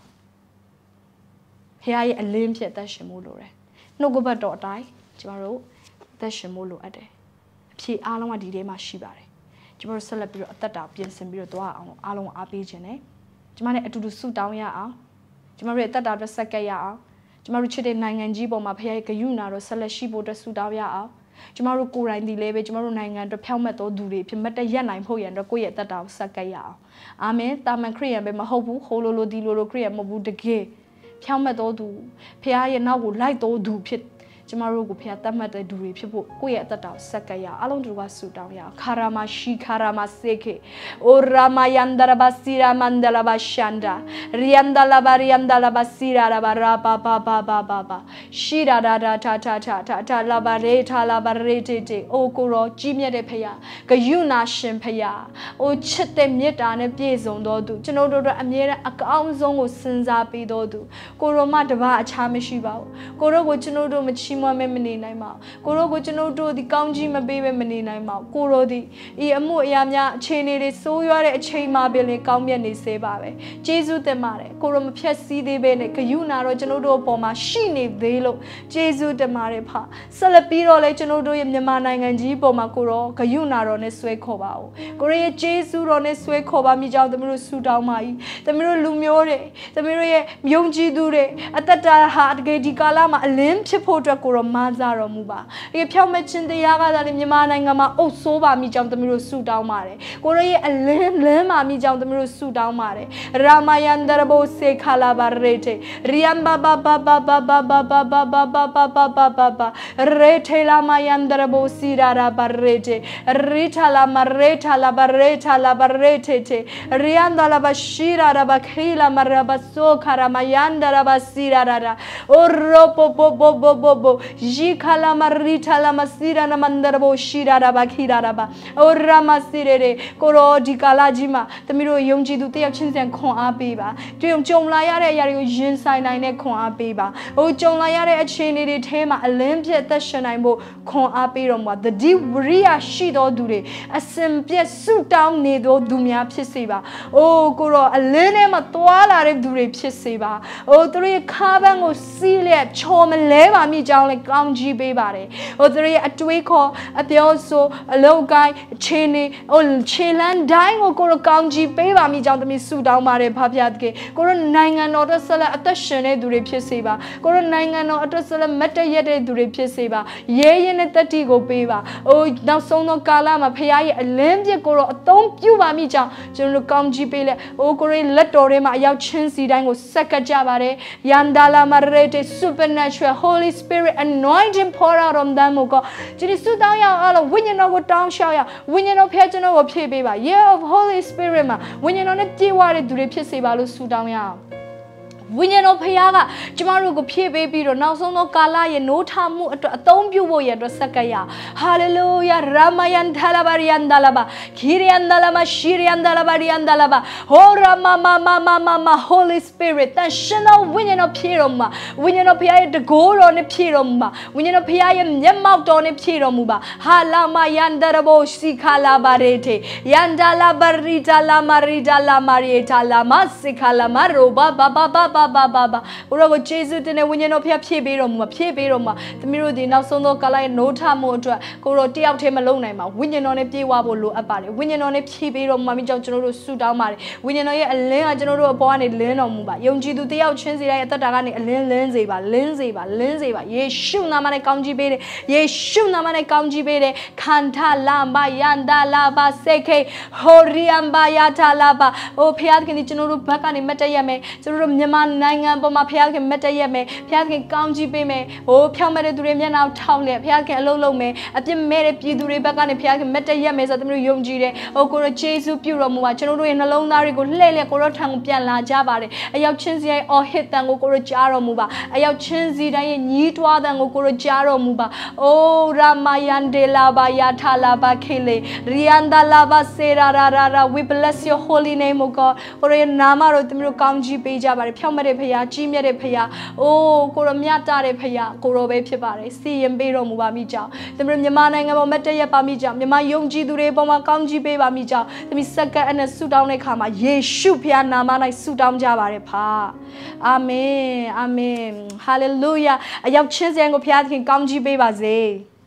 Here I a limp at that shemulore. No go but dot I, Jamaru, that shemulu at it. She along a dide shibare. Jamaru celebrate at that up, yes, and beer to along a pigeon, eh? Jamani to do suit down ya. Jamaru at that up the sakaya. Jamaru chide nine and jibo my pay a yuna or celeshibo the sudavia. Jamaru Kuran the lebe, Jamaru nine and the Pelmet do rip, Meta Yanai Poy and the Koya that out Sakaya. Amen, Taman Kriam, Mahobu, Hololo di Loro Kriam, Mabu de Gay. Pelmet or do, Pia now would like to do pit. Jamaru Pia Tamata do rip, Koya that out Sakaya, Alon to Wasudaya, Karama Shi Karama Seke, O Ramayandara Basira Mandala Bashanda, Riandala Bariandala Basira Baraba Baba Baba, Shira da ta ta ta ta ta Labareta Labarete, O Kuro, Jimia de Paya, Gayuna Shimpaya, O Chete Mieta and Piezon Dodu, Genodo Amira Akaunzongo Sinza Pidodu, Koroma Dava Chamishiba, Koro Genodo Machima Memenina, Koro Genodo the County Mabe Menina, Koro di, Iamu Yamia, Chenere, so you are a Chema Billy, Cambian Sebabe, Jesu de Mare, Korom Piasi de Bene, Kayuna, Rogenodo Poma, Shini Velo, Jesu de Marepa, Salapiro Legenodo Yamana and Jibo Makuro, Kayuna on a sway cobao, Korea Jesu on a sway coba, Mija the Muru Sudamai, the Muru Lumiore, the Mire Myonji Dure, at that hard Gedi Galama, a limp Chipotra Kuro Mazaro Muba, a Piamachin the Yaga that Yamana and Gama, oh soba, Mijam the Muru Sudamare, Korea a limb lema, Mijam the Muru Sudamare, Ramayandarabo se Calabarete, Riamba Baba Baba Baba Baba Baba Baba Baba, Rete la Mayandarabo Sirara Barrete, Rita la Mareta la Barreta la Barrete, Rianda la Bashira Rabakila Marabaso Karamayanda Rabasira, O Ropo Bobo Bobo, bo jikala marita la masira na mandarabo shira raba khira raba ora masire koro di kala ji ma tamiro yongji du tayap chin sian khon a pe ba twong chong la ya de ya ko yin sai nai ne khon a pe ba ho chong la ya de achin ni de the ma alin phet tat shan nai bo khon a pe ro ma the deep riya shi do du de asin phet su taung ne do du mya phit se ba oh koro alin ne ma twa la de du de phit se ba oh tu ye kha ban ko si le chaw ma le ba mi jaung le kaung ji pe ba de oh tu ye atwei kho a pyaw so a lou kai chin ni oh chin lan dai ko koro kaung ji pe ba mi jaung tami su taung ma de pha phya ke koro naingan no to sala atat shin ne du de phit se ba koro naingan no atat sala mat ta yet de du de phit se ba ye yin ne tat ti ko pe ba oh naw song no kala ma phya ye alin pit koro athong pyu ba mi jaung chon lo kaung ji pe le oh koro lat tor de ma ayaw chin si dai ko sat kat ja ba de yandala marete supernatural Holy Spirit anointing pour out on them oh God ဒီစုတောင်းရအောင်အဝိညာဉ်တော်ကိုတောင်းလျှောက်ရဝိညာဉ်တော်ဖျက်ကျွန်တော်ကိုဖြည့်ပေးပါ Year of Holy Spirit မှာဝိညာဉ်တော်နဲ့ပြည့်ဝတဲ့သူတွေဖြစ်စေပါလို့ဆုတောင်းရအောင်ဝိညာဉ်တော်ဖခင်ကကျမတို့ကိုဖြည့်ပေးပြီးတော့နောက်ဆုံးသောကာလရဲ့နိုးထမှုအတွက်အသုံးပြုဖို့ရအတွက်ဆက်ကရဟာလေလုယာရာမယန်ဒါလာဘာရီယန်ဒါလာဘာခီရီယန်ဒါလာမရှီရီယန်ဒါလာဘာရီယန်ဒါလာဘာဟောရာမမမမမမ Holy Spirit တန်ရှင်တော်ဝိညာဉ်တော်ဖြည့်တော်မူပါဝိညာဉ်တော်ဖခင်ရဲ့တကိုးတော်နဲ့ဖြည့်တော်မူပါဝိညာဉ်တော်ဖခင်ရဲ့မျက်မှောက်တော်နဲ့ဖြည့်တော်မူပါဟာလာမယန်ဒါရဘောစီခါလာဘာရေတေယန်ဒါလာဘာရီဒါလာမာရီဒါလာမာရီဒါလာမစီခါလာမရောဘာဘာဘာဘာဘာဘာဘာကိုရောကိုဂျေဇုတင်တဲ့ဝိညာဉ်တော်ဖျက်ဖြည့်ပေးတော်မူမှာဖြည့်ပေးတော်မှာသမီးတို့ဒီနောက်ဆုံးသောကာလရဲ့နိုးထမှုအတွက်ကိုရောတယောက်တည်းမလုံနိုင်ပါဝိညာဉ်တော်နဲ့ပြေဝဖို့လိုအပ်ပါတယ်ဝိညာဉ်တော်နဲ့ဖြည့်ပေးတော်မူမှာမိကြောင့်ကျွန်တော်တို့ဆုတောင်းပါတယ်ဝိညာဉ်တော်ရဲ့အလင်းကကျွန်တော်တို့အပေါ်ကနေလင်းတော်မူပါယုံကြည်သူတယောက်ချင်းစီတိုင်းအသက်တာကနေအလင်းလင်းစေပါလင်းစေပါလင်းစေပါယေရှုနာမနဲ့ကောင်းချီးပေးတယ်ယေရှုနာမနဲ့ကောင်းချီးပေးတယ်ခန္ဓာလာမယန္တာလာပါစေခေဟိုရီယမ်ဘာယာတာလာပါအိုဖျားခင်ဒီကျွန်တော်တို့ဘက်ကနေမတက်ရမယ်ကျွန်တော်တို့မြန်မာနိုင်ငံပေါ်မှာဖျားခင်မတက်ရက်မယ်ဖျားခင်ကောင်းချီးပေးမယ်ဟိုဖြောင်းမဲ့တဲ့သူတွေမျက်နှာထောက်လက်ဖျားခင်အလုံးလုံးမယ်အပြစ်မဲ့တဲ့ပြည်သူတွေဘက်ကနေဖျားခင်မတက်ရက်မယ်ဆိုတော့သူတို့ယုံကြည်တယ်ဟိုကိုရဂျေဇုပြုတော်မူပါကျွန်တော်တို့ရဲ့နှလုံးသားတွေကိုလှည့်လည်ကိုရထံကိုပြန်လာကြပါတယ်အယောက်ချင်းစီရဲ့အော်ဟစ်တန်ကိုကိုရကြားတော်မူပါအယောက်ချင်းစီတိုင်းရဲ့ညီးတွားတန်ကိုကိုရကြားတော်မူပါအိုရာမယန်ဒေလာဘာယာထာလာဘာခေလေရီယန်ဒါလာဘာစေရာရာရာ we bless your holy name oh God ကိုရနာမတော်သူတို့ကောင်းချီးပေးကြပါတယ်ဖြောင်းမဲ့တဲ့ဖခင်ကြီးမြတ်တဲ့ဖခင်အိုးကိုရမြတ်တာတဲ့ဖခင်ကိုရောပဲဖြစ်ပါတယ်စီရင်ပေးတော်မူပါမိကြောင်းသူတို့မြန်မာနိုင်ငံပေါ်မတ်တရက်ပါမိကြောင်းမြန်မာယုံကြည်သူတွေပေါ်မှာကောင်းချီးပေးပါမိကြောင်းသူမိစက္ကန့်အနဲ့ဆုတောင်းတဲ့အခါမှာယေရှုဖခင်နာမ၌ဆုတောင်းကြပါတယ်ဖာအာမင်အာမင်ဟာလေလုယာအယောက်ချင်းစံကိုဖခင်ကောင်းချီးပေးပါစေ